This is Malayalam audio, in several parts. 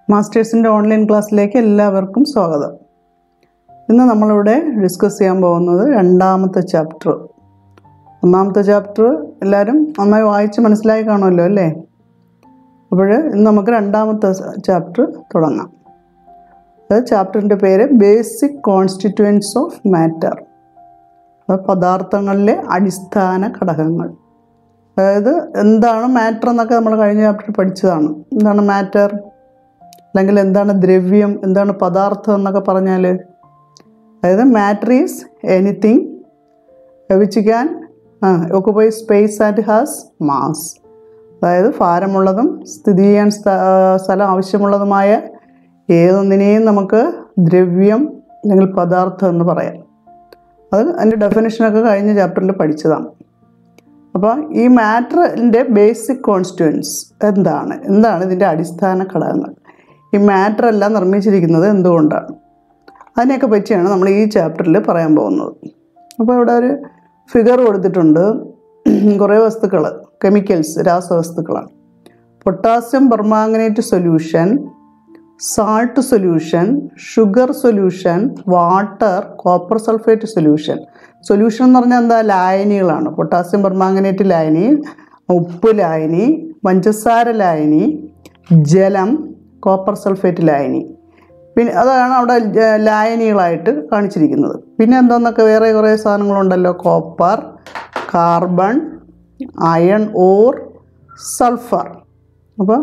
മാസ്റ്റേഴ്സിൻ്റെ ഓൺലൈൻ ക്ലാസ്സിലേക്ക് എല്ലാവർക്കും സ്വാഗതം. ഇന്ന് നമ്മളിവിടെ ഡിസ്കസ് ചെയ്യാൻ പോകുന്നത് രണ്ടാമത്തെ ചാപ്റ്റർ. ഒന്നാമത്തെ ചാപ്റ്റർ എല്ലാവരും നന്നായി വായിച്ച് മനസ്സിലായി കാണുമല്ലോ അല്ലേ? അപ്പോൾ ഇന്ന് നമുക്ക് രണ്ടാമത്തെ ചാപ്റ്റർ തുടങ്ങാം. അത് ചാപ്റ്ററിൻ്റെ പേര് ബേസിക് കോൺസ്റ്റിറ്റ്യുവൻസ് ഓഫ് മാറ്റർ, പദാർത്ഥങ്ങളിലെ അടിസ്ഥാന ഘടകങ്ങൾ. അതായത് എന്താണ് മാറ്റർ എന്നൊക്കെ നമ്മൾ കഴിഞ്ഞ ചാപ്റ്ററിൽ പഠിച്ചതാണ്. എന്താണ് മാറ്റർ, അല്ലെങ്കിൽ എന്താണ് ദ്രവ്യം, എന്താണ് പദാർത്ഥം എന്നൊക്കെ പറഞ്ഞാൽ, അതായത് matter is anything which can occupy space and has mass. അതായത് ഭാരമുള്ളതും സ്ഥിതി ചെയ്യാൻ സ്ഥലം ആവശ്യമുള്ളതുമായ ഏതൊന്നിനെയും നമുക്ക് ദ്രവ്യം അല്ലെങ്കിൽ പദാർത്ഥം എന്ന് പറയാം. അത് അതിൻ്റെ ഡെഫിനേഷനൊക്കെ കഴിഞ്ഞ ചാപ്റ്ററിൽ പഠിച്ചതാണ്. അപ്പോൾ ഈ മാറ്ററിൻ്റെ ബേസിക് കോൺസ്റ്റിറ്റ്യുവൻസ് എന്താണ് ഇതിൻ്റെ അടിസ്ഥാന ഘടകങ്ങൾ, ഈ മാറ്റർ എല്ലാം നിർമ്മിച്ചിരിക്കുന്നത് എന്തുകൊണ്ടാണ്, അതിനെയൊക്കെ പറ്റിയാണ് നമ്മൾ ഈ ചാപ്റ്ററിൽ പറയാൻ പോകുന്നത്. അപ്പോൾ ഇവിടെ ഒരു ഫിഗർ കൊടുത്തിട്ടുണ്ട്. കുറേ വസ്തുക്കൾ, കെമിക്കൽസ്, രാസവസ്തുക്കളാണ്. Potassium permanganate solution, salt solution, sugar solution, water, copper sulphate solution. Solution എന്ന് പറഞ്ഞാൽ എന്താ? ലായനികളാണ്. പൊട്ടാസ്യം പെർമാംഗനേറ്റ് ലായനി, ഉപ്പ് ലായനി, പഞ്ചസാര ലായനി, ജലം, കോപ്പർ സൾഫേറ്റ് ലായനി. പിന്നെ അതാണ് അവിടെ ലായനികളായിട്ട് കാണിച്ചിരിക്കുന്നത്. പിന്നെ എന്താണെന്നൊക്കെ വേറെ കുറേ സാധനങ്ങളുണ്ടല്ലോ. Copper, carbon, iron ore, sulphur. അപ്പം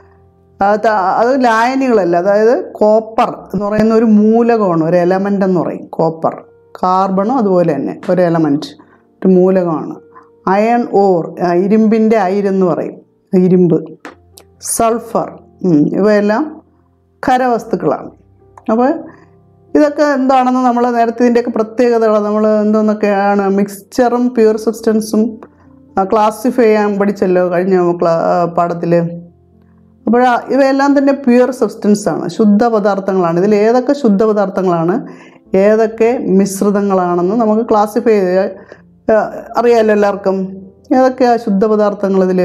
അത് ലായനികളല്ല. അതായത് കോപ്പർ എന്ന് പറയുന്ന ഒരു മൂലകമാണ്, ഒരു എലമെൻ്റ് എന്ന് പറയും കോപ്പർ. കാർബണും അതുപോലെ തന്നെ ഒരു എലമെൻറ്റ്, ഒരു മൂലകമാണ്. അയൺ ഓർ, ഇരുമ്പിൻ്റെ അയിരെന്ന് പറയും, ഇരുമ്പ്. സൾഫർ, ഇവയെല്ലാം ഖരവസ്തുക്കളാണ്. അപ്പോൾ ഇതൊക്കെ എന്താണെന്ന് നമ്മൾ നേരത്തെ ഇതിൻ്റെയൊക്കെ പ്രത്യേകതകൾ നമ്മൾ എന്തോന്നൊക്കെയാണ് മിക്സ്ചറും പ്യൂർ സബ്സ്റ്റൻസും ക്ലാസിഫൈ ചെയ്യാൻ പഠിച്ചല്ലോ കഴിഞ്ഞ പാഠത്തിൽ. അപ്പോൾ ഇവയെല്ലാം തന്നെ പ്യൂർ സബ്സ്റ്റൻസാണ്, ശുദ്ധ പദാർത്ഥങ്ങളാണ്. ഇതിൽ ഏതൊക്കെ ശുദ്ധ പദാർത്ഥങ്ങളാണ്, ഏതൊക്കെ മിശ്രിതങ്ങളാണെന്ന് നമുക്ക് ക്ലാസിഫൈ ചെയ്ത് അറിയാമല്ലോ എല്ലാവർക്കും. ഏതൊക്കെയാണ് ശുദ്ധ പദാർത്ഥങ്ങൾ ഇതിൽ?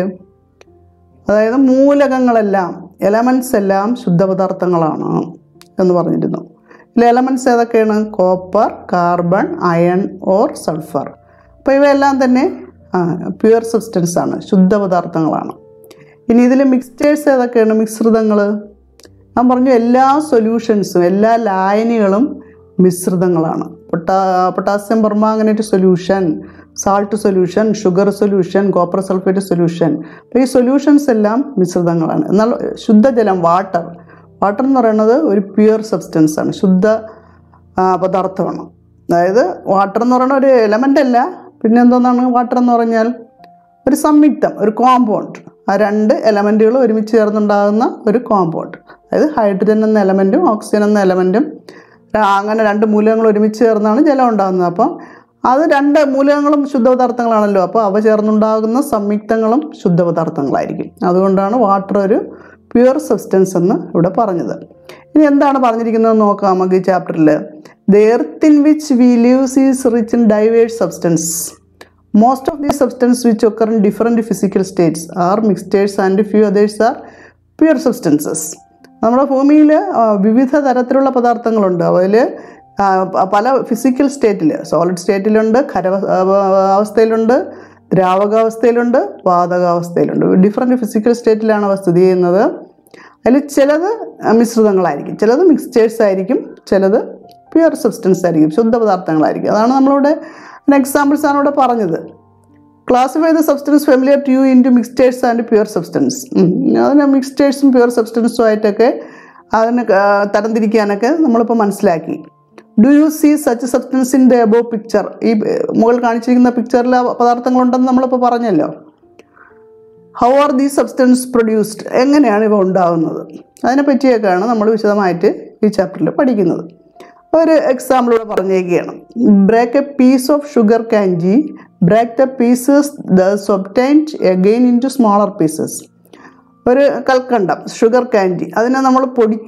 അതായത് മൂലകങ്ങളെല്ലാം, എലമെൻറ്റ്സ് എല്ലാം ശുദ്ധപദാർത്ഥങ്ങളാണ് എന്ന് പറഞ്ഞിരുന്നു. ഇതിൽ എലമെൻറ്റ്സ് ഏതൊക്കെയാണ്? Copper, carbon, iron ore sulphur. അപ്പോൾ ഇവയെല്ലാം തന്നെ പ്യുവർ സബ്സ്റ്റൻസ് ആണ്, ശുദ്ധപദാർത്ഥങ്ങളാണ്. ഇനി ഇതിൽ മിക്സ്ചേഴ്സ് ഏതൊക്കെയാണ്? മിശ്രിതങ്ങൾ. ഞാൻ പറഞ്ഞു എല്ലാ സൊല്യൂഷൻസും, എല്ലാ ലായനികളും മിശ്രിതങ്ങളാണ്. Potassium permanganate solution, salt solution, sugar solution, copper sulphate solution. അപ്പോൾ ഈ സൊല്യൂഷൻസ് എല്ലാം മിശ്രിതങ്ങളാണ്. എന്നാൽ ശുദ്ധജലം, വാട്ടർ എന്ന് പറയുന്നത് ഒരു പ്യുവർ സബ്സ്റ്റൻസ് ആണ്, ശുദ്ധ പദാർത്ഥമാണ്. അതായത് വാട്ടർ എന്ന് പറയുന്ന ഒരു എലമെൻ്റ് അല്ല. പിന്നെ എന്തോന്നാണ് വാട്ടർ എന്ന് പറഞ്ഞാൽ? ഒരു സംയുക്തം, ഒരു കോമ്പൗണ്ട്. ആ രണ്ട് എലമെൻറ്റുകൾ ഒരുമിച്ച് ചേർന്നുണ്ടാകുന്ന ഒരു കോമ്പൗണ്ട്. അതായത് ഹൈഡ്രജൻ എന്ന എലമെൻറ്റും ഓക്സിജൻ എന്ന എലമെൻറ്റും, അങ്ങനെ രണ്ട് മൂലകങ്ങൾ ഒരുമിച്ച് ചേർന്നാണ് ജലം ഉണ്ടാകുന്നത്. അപ്പം അത് രണ്ട് മൂലകങ്ങളും ശുദ്ധപദാർത്ഥങ്ങളാണല്ലോ. അപ്പോൾ അവ ചേർന്നുണ്ടാകുന്ന സംയുക്തങ്ങളും ശുദ്ധപദാർത്ഥങ്ങളായിരിക്കും. അതുകൊണ്ടാണ് വാട്ടർ ഒരു പ്യുവർ സബ്സ്റ്റൻസ് എന്ന് ഇവിടെ പറഞ്ഞത്. ഇനി എന്താണ് പറഞ്ഞിരിക്കുന്നത് നോക്കാം നമുക്ക് ഈ ചാപ്റ്ററിൽ. The earth in which we lives is rich in diverse substance. Most of these substance which occur in different physical states are mixtures and few others are pure substances. നമ്മുടെ ഭൂമിയിൽ വിവിധ തരത്തിലുള്ള പദാർത്ഥങ്ങളുണ്ട്. അതിൽ പല ഫിസിക്കൽ സ്റ്റേറ്റിൽ, സോളിഡ് സ്റ്റേറ്റിലുണ്ട്, അവസ്ഥയിലുണ്ട്, ദ്രാവകാവസ്ഥയിലുണ്ട്, വാതകാവസ്ഥയിലുണ്ട്. ഡിഫറെൻറ്റ് ഫിസിക്കൽ സ്റ്റേറ്റിലാണ് അവ സ്ഥിതി ചെയ്യുന്നത്. അതിൽ ചിലത് മിശ്രിതങ്ങളായിരിക്കും, ചിലത് മിക്സ്ചേഴ്സ് ആയിരിക്കും, ചിലത് പ്യുവർ സബ്സ്റ്റൻസ് ആയിരിക്കും, ശുദ്ധപദാർത്ഥങ്ങളായിരിക്കും. അതാണ് നമ്മളിവിടെ എക്സാമ്പിൾസ് ആണ് ഇവിടെ പറഞ്ഞത്. Classify the substance familiar to you into mixtures and pure substance. അതിന് മിക്സ്ചേഴ്സും പ്യുവർ സബ്സ്റ്റൻസും ആയിട്ടൊക്കെ അതിന് തരംതിരിക്കാനൊക്കെ നമ്മളിപ്പോൾ മനസ്സിലാക്കി. Do you see such substance in the above picture? ഈ മുകളിൽ കാണിച്ചിരിക്കുന്ന പിക്ചറിൽ പദാർത്ഥങ്ങളുണ്ടെന്ന് നമ്മളിപ്പോൾ പറഞ്ഞല്ലോ. How are these substance produced? എങ്ങനെയാണ് ഇവ ഉണ്ടാകുന്നത്? അതിനെ പറ്റിയൊക്കെയാണ് നമ്മൾ വിശദമായിട്ട് ഈ ചാപ്റ്ററിൽ പഠിക്കുന്നത്. ഒരു എക്സാമ്പിൾ ഇവിടെ പറഞ്ഞേക്കുകയാണ്. Break a piece of sugar candy, break the pieces thus obtained again into smaller pieces. ഒരു കൽക്കണ്ടം, ഷുഗർ കാൻഡി, അതിനെ നമ്മൾ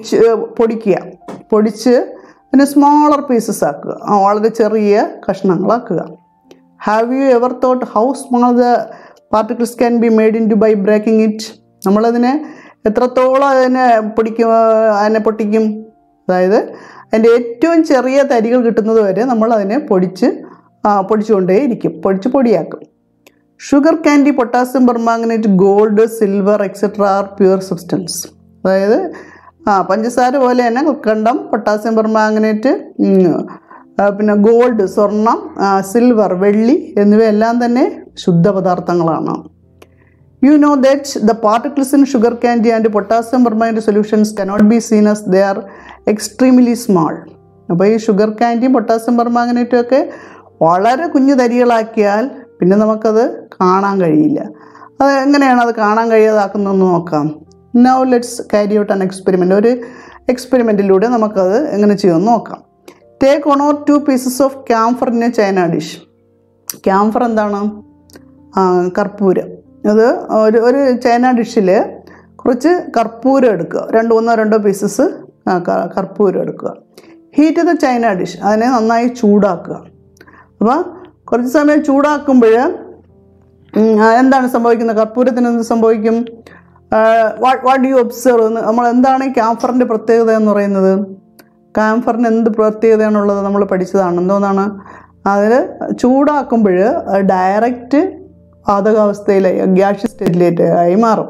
പൊടിച്ച് പിന്നെ സ്മോളർ പീസസ് ആക്കുക, വളരെ ചെറിയ കഷ്ണങ്ങളാക്കുക. Have you ever thought how small the particles can be made into by breaking it? നമ്മളതിനെ എത്രത്തോളം അതിനെ പൊട്ടിക്കും? അതായത് അതിൻ്റെ ഏറ്റവും ചെറിയ തരികൾ കിട്ടുന്നത് വരെ നമ്മൾ അതിനെ പൊടിച്ചുകൊണ്ടേയിരിക്കും, പൊടിയാക്കും. Sugar candy, potassium permanganate, gold, silver etcetera are pure substance. അതായത് പഞ്ചസാര പോലെ തന്നെ കണ്ടം, പൊട്ടാസ്യം പെർമാംഗനേറ്റ്, പിന്നെ ഗോൾഡ് സ്വർണം, സിൽവർ വെള്ളി എന്നിവയെല്ലാം തന്നെ ശുദ്ധപദാർത്ഥങ്ങളാണ്. You know that the particles in sugar candy and potassium permanganate solutions cannot be seen as they are extremely small. അപ്പോൾ ഈ ഷുഗർ കാൻഡിയും പൊട്ടാസ്യം പെർമാംഗനേറ്റും ഒക്കെ വളരെ കുഞ്ഞു തരികളാക്കിയാൽ പിന്നെ നമുക്കത് കാണാൻ കഴിയില്ല. അത് എങ്ങനെയാണ് അത് കാണാൻ കഴിയാതാക്കുന്നതെന്ന് നോക്കാം. Now let's carry out an experiment. ഒരു എക്സ്പെരിമെൻറ്റിലൂടെ നമുക്കത് എങ്ങനെ ചെയ്യുമെന്ന് നോക്കാം. Take 1 or 2 pieces of camphor in a china dish. Camphor എന്താണ്? കർപ്പൂരം. അത് ഒരു ചൈന ഡിഷിൽ കുറച്ച് കർപ്പൂരം എടുക്കുക, 1-2 പീസസ് കർപ്പൂരം എടുക്കുക. ഹീറ്റ് ദ ചൈന ഡിഷ്, അതിനെ നന്നായി ചൂടാക്കുക. അപ്പോൾ കുറച്ച് സമയം ചൂടാക്കുമ്പോൾ എന്താണ് സംഭവിക്കുന്നത്? കർപ്പൂരത്തിന് എന്ത് സംഭവിക്കും? What you observe? നമ്മൾ എന്താണ് ഈ ക്യാംഫറിൻ്റെ പ്രത്യേകത എന്ന് പറയുന്നത്? ക്യാംഫറിന് എന്ത് പ്രത്യേകതയാണുള്ളത് നമ്മൾ പഠിച്ചതാണ്. എന്തോന്നാണ്? അതിൽ ചൂടാക്കുമ്പോൾ ഡയറക്റ്റ് വാതകാവസ്ഥയിലായി ഗ്യാഷ്യസ് സ്റ്റേറ്റിലേക്ക് ആയി മാറും.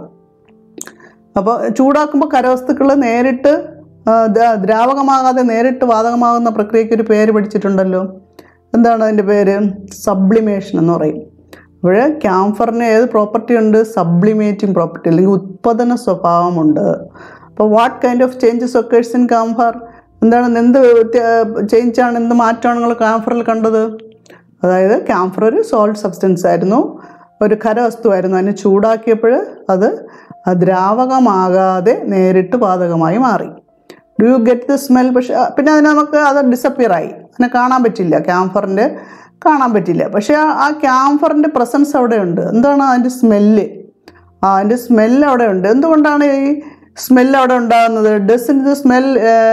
അപ്പോൾ ചൂടാക്കുമ്പോൾ കരവസ്തുക്കൾ നേരിട്ട് ദ്രാവകമാകാതെ നേരിട്ട് വാതകമാകുന്ന പ്രക്രിയയ്ക്ക് ഒരു പേര് പഠിച്ചിട്ടുണ്ടല്ലോ. എന്താണ് അതിൻ്റെ പേര്? സബ്ലിമേഷൻ എന്ന് പറയും. അപ്പോൾ ക്യാംഫറിന് ഏത് പ്രോപ്പർട്ടി ഉണ്ട്? സബ്ലിമേറ്റിംഗ് പ്രോപ്പർട്ടി, അല്ലെങ്കിൽ ഉത്പാദന സ്വഭാവമുണ്ട്. അപ്പോൾ what kind of changes occurs in camphor? എന്താണ്, എന്ത് ചേഞ്ചാണ്, എന്ത് മാറ്റമാണ് നിങ്ങൾ ക്യാംഫറിൽ കണ്ടത്? അതായത് ക്യാംഫർ ഒരു സോൾട്ട് സബ്സ്റ്റൻസ് ആയിരുന്നു, ഒരു ഖരവസ്തുവായിരുന്നു. അതിനെ ചൂടാക്കിയപ്പോൾ അത് ദ്രാവകമാകാതെ നേരിട്ട് വാതകമായി മാറി. Do you get the smell? പക്ഷേ പിന്നെ അത് ഡിസപ്പിയർ ആയി, അതിനെ കാണാൻ പറ്റില്ല, ക്യാംഫറിൻ്റെ കാണാൻ പറ്റില്ല. പക്ഷേ ആ ക്യാംഫറിൻ്റെ പ്രസൻസ് അവിടെ ഉണ്ട്. എന്താണ് അതിൻ്റെ സ്മെല്ല്? അതിൻ്റെ സ്മെല്ല് അവിടെ ഉണ്ട്. എന്തുകൊണ്ടാണ് ഈ സ്മെല്ല് അവിടെ ഉണ്ടാകുന്നത്? Doesn't the smell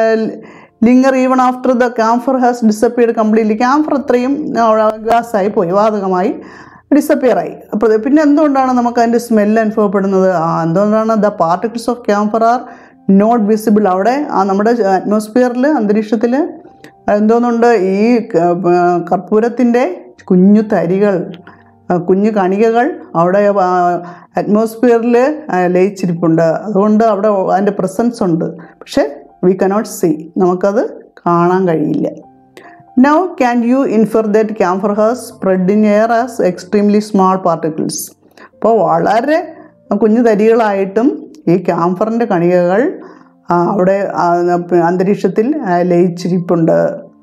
linger even after the camphor has disappeared completely? Camphor അത്രയും ഗ്യാസായി പോയി, വാതകമായി ഡിസപ്പിയർ ആയി. അപ്പോൾ പിന്നെ എന്തുകൊണ്ടാണ് നമുക്ക് അതിൻ്റെ സ്മെല്ല് അനുഭവപ്പെടുന്നത്? എന്തുകൊണ്ടാണ്? The particles of camphor are not visible. അവിടെ നമ്മുടെ അറ്റ്മോസ്ഫിയറിൽ, അന്തരീക്ഷത്തിൽ എന്തോന്നുണ്ട്? ഈ കർപ്പൂരത്തിൻ്റെ കുഞ്ഞു തരികൾ, കുഞ്ഞു കണികകൾ അവിടെ അറ്റ്മോസ്ഫിയറിൽ ലയിച്ചിരിപ്പുണ്ട്. അതുകൊണ്ട് അവിടെ അതിൻ്റെ പ്രസൻസ് ഉണ്ട്. പക്ഷേ വി കനോട്ട് സീ, നമുക്കത് കാണാൻ കഴിയില്ല. Now can you infer that camphor has spread in air as extremely small particles? അപ്പോൾ വളരെ കുഞ്ഞു തരികളായിട്ടും ഈ ക്യാംഫറിൻ്റെ കണികകൾ അവിടെ അന്തരീക്ഷത്തിൽ ലയിച്ചിരിപ്പുണ്ട്.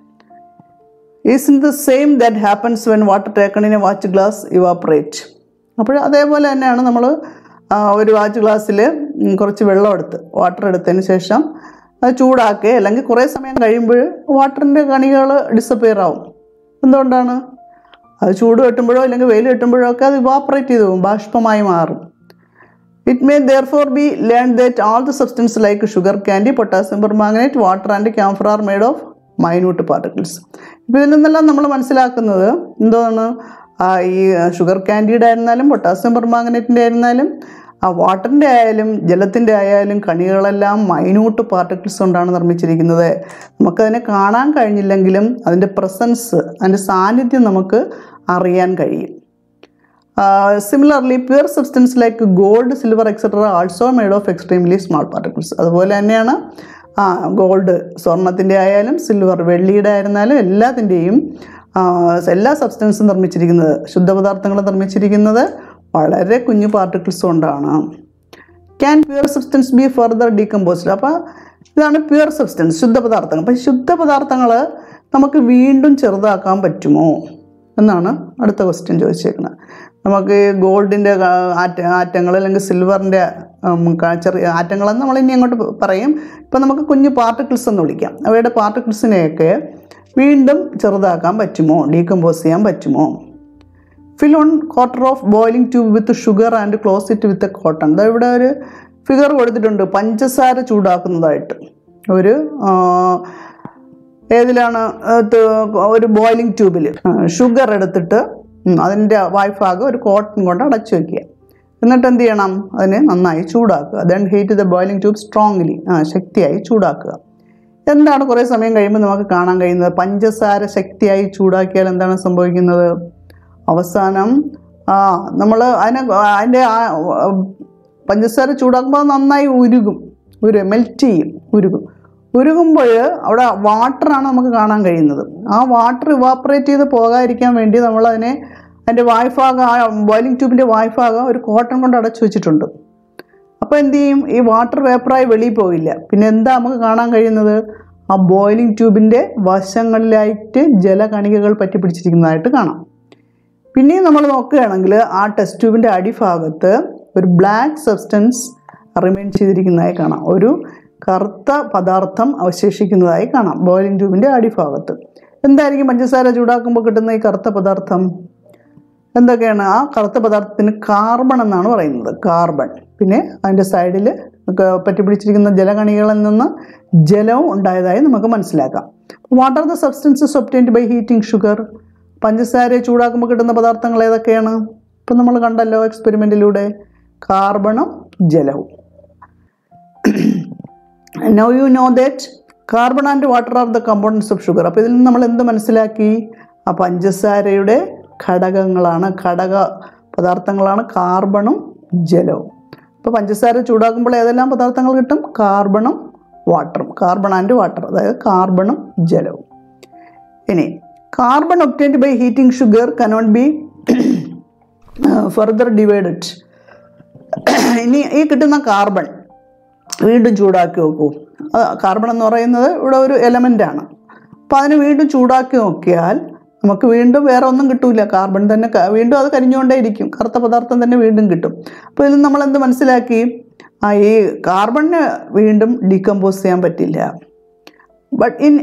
Isn't the same that happens when water taken in a watch glass evaporate? അപ്പോൾ അതേപോലെ തന്നെയാണ് നമ്മൾ ഒരു വാച്ച് ഗ്ലാസ്സിൽ കുറച്ച് വെള്ളം വാട്ടർ എടുത്തതിന് ശേഷം അത് ചൂടാക്കുക, അല്ലെങ്കിൽ കുറേ സമയം കഴിയുമ്പോൾ വാട്ടറിൻ്റെ കണികൾ ഡിസപ്പിയർ ആവും. എന്തുകൊണ്ടാണ്? അത് ചൂട് കെട്ടുമ്പോഴോ അല്ലെങ്കിൽ വെയിൽ കെട്ടുമ്പോഴോ ഒക്കെ അത് ഇവാപ്പറേറ്റ് ചെയ്ത് പോകും, ബാഷ്പമായി മാറും. It may therefore be learned that all the substances like sugar candy, potassium permanganate, water and camphor are made of minute particles. ഇപ്പോൾ ഇതിൽ നിന്നെല്ലാം നമ്മൾ മനസ്സിലാക്കുന്നത് എന്താണ്? ഈ ഷുഗർ കാൻഡിയുടെ ആയിരുന്നാലും പൊട്ടാസ്യം പെർമാംഗനേറ്റിൻ്റെ ആയിരുന്നാലും വാട്ടറിൻ്റെ ആയാലും ജലത്തിൻ്റെ ആയാലും കണികളെല്ലാം മൈന്യൂട്ട് പാർട്ടിക്കിൾസ് കൊണ്ടാണ് നിർമ്മിച്ചിരിക്കുന്നത്. നമുക്കതിനെ കാണാൻ കഴിഞ്ഞില്ലെങ്കിലും അതിൻ്റെ പ്രസൻസ്, അതിൻ്റെ സാന്നിധ്യം നമുക്ക് അറിയാൻ കഴിയും. Similarly pure substance like gold, silver etcetera also made of extremely small particles. അതുപോലെ തന്നെയാണ് ഗോൾഡ്, സ്വർണത്തിൻ്റെ ആയാലും സിൽവർ വെള്ളിയുടെ ആയിരുന്നാലും എല്ലാത്തിൻ്റെയും എല്ലാ സബ്സ്റ്റൻസും നിർമ്മിച്ചിരിക്കുന്നത്, ശുദ്ധപദാർത്ഥങ്ങൾ നിർമ്മിച്ചിരിക്കുന്നത് വളരെ കുഞ്ഞു പാർട്ടിക്കിൾസ് കൊണ്ടാണ്. Can pure substance be further decomposed? അപ്പോൾ ഇതാണ് പ്യുവർ സബ്സ്റ്റൻസ്, ശുദ്ധപദാർത്ഥങ്ങൾ. അപ്പം ശുദ്ധപദാർത്ഥങ്ങൾ നമുക്ക് വീണ്ടും ചെറുതാക്കാൻ പറ്റുമോ എന്നാണ് അടുത്ത ക്വസ്റ്റ്യൻ ചോദിച്ചേക്കുന്നത്. നമുക്ക് ഗോൾഡിൻ്റെ ആറ്റങ്ങൾ അല്ലെങ്കിൽ സിൽവറിൻ്റെ ചെറിയ ആറ്റങ്ങളെന്ന് നമ്മൾ ഇനി അങ്ങോട്ട് പറയും. ഇപ്പം നമുക്ക് കുഞ്ഞു പാർട്ടിക്കിൾസ് എന്ന് വിളിക്കാം. അവയുടെ പാർട്ടിക്കിൾസിനെയൊക്കെ വീണ്ടും ചെറുതാക്കാൻ പറ്റുമോ, ഡീകമ്പോസ് ചെയ്യാൻ പറ്റുമോ? Fill 1 quarter of boiling tube with sugar and close it with a cotton. അതായത് ഇവിടെ ഒരു ഫിഗർ കൊടുത്തിട്ടുണ്ട്, പഞ്ചസാര ചൂടാക്കുന്നതായിട്ട്. ഒരു ഏതിലാണ്? ഒരു ബോയിലിംഗ് ട്യൂബിൽ ഷുഗർ എടുത്തിട്ട് അതിൻ്റെ വായ്ഭാഗം ഒരു കോട്ടൺ കൊണ്ട് അടച്ചു വയ്ക്കുക. എന്നിട്ട് എന്ത് ചെയ്യണം? അതിനെ നന്നായി ചൂടാക്കുക. Then heat the boiling tube strongly, ശക്തിയായി ചൂടാക്കുക. എന്താണ് കുറേ സമയം കഴിയുമ്പോൾ നമുക്ക് കാണാൻ കഴിയുന്നത്? പഞ്ചസാര ശക്തിയായി ചൂടാക്കിയാൽ എന്താണ് സംഭവിക്കുന്നത്? അവസാനം നമ്മൾ അതിൻ്റെ പഞ്ചസാര ചൂടാക്കുമ്പോൾ നന്നായി മെൽറ്റ് ചെയ്യും, ഉരുകുമ്പോൾ അവിടെ വാട്ടറാണ് നമുക്ക് കാണാൻ കഴിയുന്നത്. ആ വാട്ടർ ഇവാപ്പറേറ്റ് ചെയ്ത് പോകാതിരിക്കാൻ വേണ്ടി നമ്മളതിനെ അതിൻ്റെ വായ്ഭാഗം, ബോയിലിംഗ് ട്യൂബിൻ്റെ വായ്ഭാഗം ഒരു കോട്ടൺ കൊണ്ട് അടച്ചു വെച്ചിട്ടുണ്ട്. അപ്പോൾ എന്ത് ചെയ്യും? ഈ വാട്ടർ വേപ്പറായി വെളിയിൽ പോകില്ല. പിന്നെ എന്താ നമുക്ക് കാണാൻ കഴിയുന്നത്? ആ ബോയിലിംഗ് ട്യൂബിൻ്റെ വശങ്ങളിലായിട്ട് ജലകണികകൾ പറ്റി പിടിച്ചിരിക്കുന്നതായിട്ട് കാണാം. പിന്നെയും നമ്മൾ നോക്കുകയാണെങ്കിൽ ആ ടെസ്റ്റ് ട്യൂബിൻ്റെ അടിഭാഗത്ത് ഒരു ബ്ലാക്ക് സബ്സ്റ്റൻസ് റിമെയിൻ ചെയ്തിരിക്കുന്നതായി കാണാം. ഒരു കറുത്ത പദാർത്ഥം അവശേഷിക്കുന്നതായി കാണാം ബോയിലിംഗ് ട്യൂബിൻ്റെ അടിഭാഗത്ത്. എന്തായിരിക്കും പഞ്ചസാര ചൂടാക്കുമ്പോൾ കിട്ടുന്ന ഈ കറുത്ത പദാർത്ഥം? എന്തൊക്കെയാണ്? ആ കറുത്ത പദാർത്ഥത്തിന് കാർബൺ എന്നാണ് പറയുന്നത്. കാർബൺ. പിന്നെ അതിൻ്റെ സൈഡിൽ പറ്റി പിടിച്ചിരിക്കുന്ന ജലകണികളിൽ നിന്ന് ജലവും ഉണ്ടായതായി നമുക്ക് മനസ്സിലാക്കാം. What are the substances obtained by heating sugar? പഞ്ചസാരയെ ചൂടാക്കുമ്പോൾ കിട്ടുന്ന പദാർത്ഥങ്ങൾ ഏതൊക്കെയാണ്? ഇപ്പം നമ്മൾ കണ്ടല്ലോ എക്സ്പെരിമെൻറ്റിലൂടെ, കാർബണും ജലവും. Now you know that carbon and water are the components of sugar. അപ്പോൾ ഇതിൽ നിന്ന് നമ്മൾ എന്ത് മനസ്സിലാക്കി? ആ പഞ്ചസാരയുടെ ഘടകങ്ങളാണ്, ഘടക പദാർത്ഥങ്ങളാണ് കാർബണും ജലവും. അപ്പോൾ പഞ്ചസാര ചൂടാക്കുമ്പോൾ ഏതെല്ലാം പദാർത്ഥങ്ങൾ കിട്ടും? കാർബണും വാട്ടറും. കാർബൺ ആൻഡ് വാട്ടർ, അതായത് കാർബണും ജലവും. ഇനി carbon obtained by heating sugar cannot be further divided. ഇനി ഈ കിട്ടുന്ന കാർബൺ വീണ്ടും ചൂടാക്കി നോക്കൂ. കാർബൺ എന്ന് പറയുന്നത് ഇവിടെ ഒരു എലമെൻ്റാണ്. അപ്പോൾ അതിന് വീണ്ടും ചൂടാക്കി നോക്കിയാൽ നമുക്ക് വീണ്ടും വേറെ ഒന്നും കിട്ടില്ല. കാർബൺ തന്നെ വീണ്ടും അത് കരിഞ്ഞുകൊണ്ടേ ഇരിക്കും, കറുത്ത പദാർത്ഥം തന്നെ വീണ്ടും കിട്ടും. അപ്പോൾ ഇതിൽ നമ്മൾ എന്ത് മനസ്സിലാക്കി? ഈ കാർബണിന് വീണ്ടും ഡീകമ്പോസ് ചെയ്യാൻ പറ്റില്ല. But in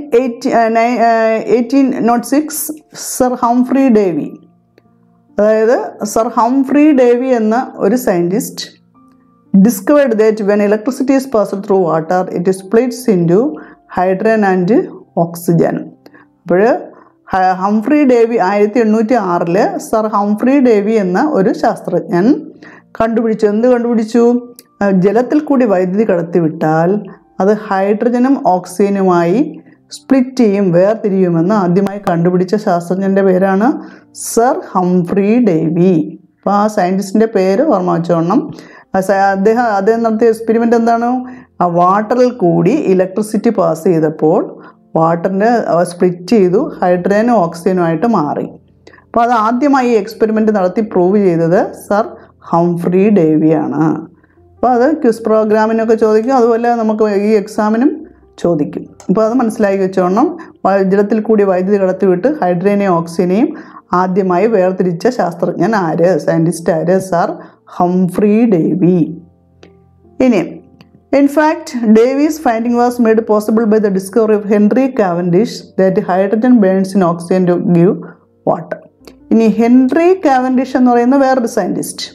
1806 sir Humphry Davy, അതായത് സർ ഹംഫ്രി ഡേവി എന്ന ഒരു scientist discovered that when electricity is passed through water, it splits into hydrogen and oxygen. അപ്പോൾ Humphry Davy 1806 sir Humphry Davy എന്ന ഒരു ശാസ്ത്രജ്ഞൻ എന്ത് കണ്ടുപിടിച്ചു? ജലത്തിൽ കൂടി വൈദ്യുതി കടത്തിവിട്ടാൽ അത് ഹൈഡ്രജനും ഓക്സിജനുമായി സ്പ്ലിറ്റ് ചെയ്യും, വേർതിരിയുമെന്ന് ആദ്യമായി കണ്ടുപിടിച്ച ശാസ്ത്രജ്ഞൻ്റെ പേരാണ് സർ ഹംഫ്രി ഡേവി. അപ്പോൾ ആ സയൻറ്റിസ്റ്റിൻ്റെ പേര് ഓർമ്മ വെച്ചോണം. അദ്ദേഹം നടത്തിയ എക്സ്പെരിമെൻ്റ് എന്താണ്? ആ വാട്ടറിൽ കൂടി ഇലക്ട്രിസിറ്റി പാസ് ചെയ്തപ്പോൾ വാട്ടറിൻ്റെ സ്പ്ലിറ്റ് ചെയ്തു, ഹൈഡ്രജനും ഓക്സിജനുമായിട്ട് മാറി. അപ്പോൾ അത് ആദ്യമായി ഈ എക്സ്പെരിമെൻ്റ് നടത്തി പ്രൂവ് ചെയ്തത് സർ ഹംഫ്രി ഡേവിയാണ്. അപ്പോൾ അത് ക്വിസ് പ്രോഗ്രാമിനൊക്കെ ചോദിക്കും, അതുപോലെ നമുക്ക് ഈ എക്സാമിനും ചോദിക്കും. അപ്പോൾ അത് മനസ്സിലാക്കി വെച്ചോണം. ജലത്തിൽ കൂടി വൈദ്യുതി കടത്തിവിട്ട് ഹൈഡ്രജനെയും ഓക്സിജനെയും ആദ്യമായി വേർതിരിച്ച ശാസ്ത്രജ്ഞൻ ആര്? സയൻറ്റിസ്റ്റ് ആര്? Sir Humphry Davy. ഇനി in fact Davy's finding was made possible by the discovery of Henry Cavendish that hydrogen burns in oxygen to give water. ഇനി ഹെൻറി കാവൻഡിഷ് എന്ന് പറയുന്ന വേറൊരു സയൻറ്റിസ്റ്റ്,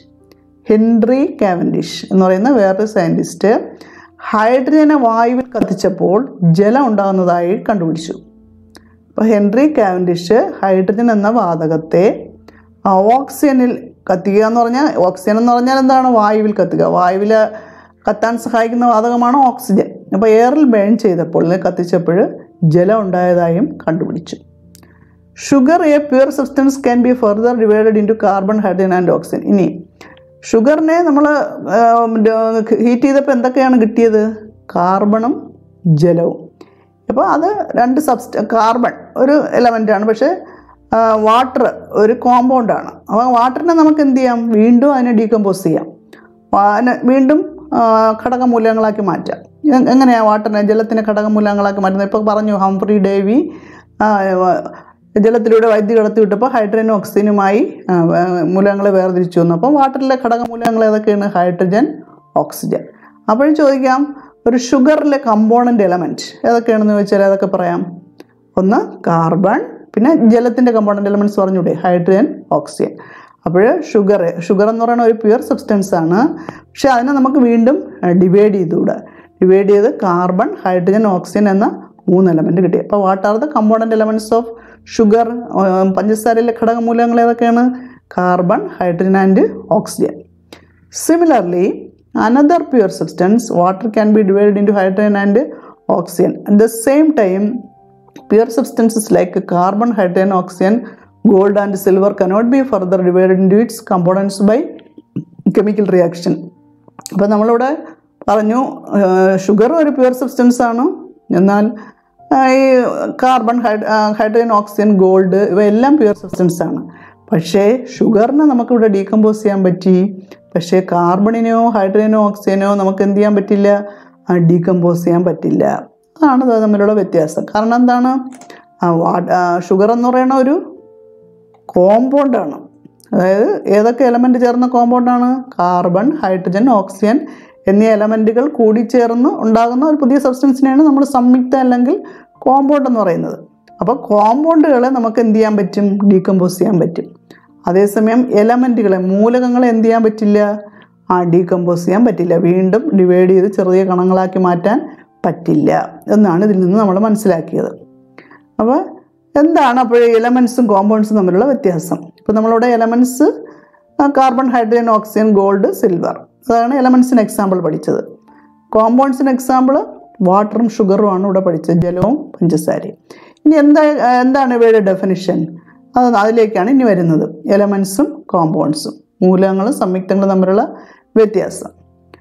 ഹൈഡ്രജനെ വായുവിൽ കത്തിച്ചപ്പോൾ ജലം ഉണ്ടാകുന്നതായി കണ്ടുപിടിച്ചു. അപ്പോൾ ഹെൻറി കാവൻഡിഷ് ഹൈഡ്രജൻ എന്ന വാതകത്തെ ഓക്സിജനിൽ കത്തിക്കുക എന്ന് പറഞ്ഞാൽ, ഓക്സിജൻ എന്ന് പറഞ്ഞാൽ എന്താണ്? വായുവിൽ കത്തുക. വായുവിൽ കത്താൻ സഹായിക്കുന്ന വാതകമാണ് ഓക്സിജൻ. അപ്പോൾ എയറിൽ ബേൺ ചെയ്തപ്പോൾ, കത്തിച്ചപ്പോൾ ജലം ഉണ്ടായതായും കണ്ടുപിടിച്ചു. Sugar a pure substance can be further divided into carbon, hydrogen and oxygen. ഇനി ഷുഗറിനെ നമ്മൾ ഹീറ്റ് ചെയ്തപ്പോൾ എന്തൊക്കെയാണ് കിട്ടിയത്? കാർബണും ജലവും. അപ്പോൾ അത് രണ്ട് കാർബൺ ഒരു എലമെൻ്റാണ്, പക്ഷേ വാട്ടർ ഒരു കോമ്പൗണ്ടാണ്. അപ്പോൾ വാട്ടറിനെ നമുക്ക് എന്ത് ചെയ്യാം? വീണ്ടും അതിനെ ഡീകമ്പോസ് ചെയ്യാം, വീണ്ടും ഘടകമൂലകങ്ങളാക്കി മാറ്റാം. എങ്ങനെയാണ് വാട്ടറിനെ, ജലത്തിനെ ഘടകമൂലകങ്ങളാക്കി മാറ്റുന്നത്? ഇപ്പോൾ പറഞ്ഞു ഹംഫ്രി ഡേവി ജലത്തിലൂടെ വൈദ്യുതി കടത്തി വിട്ടപ്പോൾ ഹൈഡ്രജനും ഓക്സിജനുമായി മൂലകങ്ങളെ വേർതിരിച്ചു വന്നു. അപ്പോൾ വാട്ടറിലെ ഘടകമൂലകങ്ങൾ ഏതൊക്കെയാണ്? Hydrogen, oxygen. അപ്പോഴും ചോദിക്കാം, ഒരു ഷുഗറിലെ കമ്പോണൻ്റ് എലമെൻറ്റ് ഏതൊക്കെയാണെന്ന് ചോദിച്ചാൽ ഏതൊക്കെ പറയാം? ഒന്ന് കാർബൺ, പിന്നെ ജലത്തിൻ്റെ കമ്പോണൻ്റ് എലമെൻറ്റ്സ് പറഞ്ഞൂടെ? Hydrogen, oxygen. അപ്പോൾ ഷുഗർ എന്ന് പറയുന്ന ഒരു പ്യുവർ സബ്സ്റ്റൻസ് ആണ്, പക്ഷേ അതിനെ നമുക്ക് വീണ്ടും ഡിവൈഡ് ചെയ്ത് കാർബൺ, ഹൈഡ്രജൻ, ഓക്സിജൻ എന്ന 3 എലമെൻറ്റ് കിട്ടി. അപ്പോൾ what are the component elements of sugar? പഞ്ചസാരയിലെ ഘടകമൂലകങ്ങൾ ഏതൊക്കെയാണ്? Carbon, hydrogen and oxygen. Similarly, another pure substance, water, can be divided into hydrogen and oxygen. At the same time, pure substances like carbon, hydrogen, oxygen, gold and silver cannot be further divided into its components by chemical reaction. അപ്പോൾ നമ്മളിവിടെ പറഞ്ഞു ഷുഗർ ഒരു പ്യുവർ സബ്സ്റ്റൻസ് ആണ്, എന്നാൽ ഈ കാർബൺ, ഹൈഡ്രജൻ, ഓക്സിജൻ, ഗോൾഡ് ഇവയെല്ലാം പ്യുവർ സബ്സ്റ്റൻസ് ആണ്. പക്ഷേ ഷുഗറിനെ നമുക്കിവിടെ ഡീകമ്പോസ് ചെയ്യാൻ പറ്റി, പക്ഷേ കാർബണിനെയോ ഹൈഡ്രജനോ ഓക്സിജനോ നമുക്ക് എന്ത് ചെയ്യാൻ പറ്റില്ല, ഡീകമ്പോസ് ചെയ്യാൻ പറ്റില്ല. അതാണ് തമ്മിലുള്ള വ്യത്യാസം. കാരണം എന്താണ്, ഷുഗർ എന്ന് പറയുന്ന ഒരു കോമ്പൗണ്ടാണ്. അതായത് ഏതൊക്കെ എലമെൻറ്റ് ചേർന്ന കോമ്പൗണ്ടാണ്, കാർബൺ, ഹൈഡ്രജൻ, ഓക്സിജൻ എന്നീ എലമെൻറ്റുകൾ കൂടിച്ചേർന്ന് ഉണ്ടാകുന്ന ഒരു പുതിയ സബ്സ്റ്റൻസിനെയാണ് നമ്മൾ സംയുക്ത അല്ലെങ്കിൽ കോമ്പൗണ്ട് എന്ന് പറയുന്നത്. അപ്പോൾ കോമ്പൗണ്ടുകളെ നമുക്ക് എന്ത് ചെയ്യാൻ പറ്റും, ഡീകമ്പോസ് ചെയ്യാൻ പറ്റും. അതേസമയം എലമെൻറ്റുകളെ, മൂലകങ്ങളെ എന്ത് ചെയ്യാൻ പറ്റില്ല, ഡീകമ്പോസ് ചെയ്യാൻ പറ്റില്ല, വീണ്ടും ഡിവൈഡ് ചെയ്ത് ചെറിയ കണങ്ങളാക്കി മാറ്റാൻ പറ്റില്ല എന്നാണ് ഇതിൽ നിന്ന് നമ്മൾ മനസ്സിലാക്കിയത്. അപ്പോൾ എന്താണ് അപ്പോൾ എലമെൻറ്റ്സും കോമ്പൗണ്ട്സും തമ്മിലുള്ള വ്യത്യാസം? ഇപ്പോൾ നമ്മളിവിടെ elements carbon, hydrogen, oxygen, gold, silver, അതാണ് എലമെൻറ്റ്സിന് എക്സാമ്പിൾ പഠിച്ചത്. കോമ്പൗണ്ട്സിന് എക്സാമ്പിൾ വാട്ടറും ഷുഗറുമാണ് ഇവിടെ പഠിച്ചത്, ജലവും പഞ്ചസാരയും. ഇനി എന്താണ് ഇവയുടെ ഡെഫിനിഷൻ? അതിലേക്കാണ് ഇനി വരുന്നത്, എലമെൻറ്റ്സും കോമ്പൗണ്ട്സും, മൂലകങ്ങളും സംയുക്തങ്ങളും തമ്മിലുള്ള വ്യത്യാസം.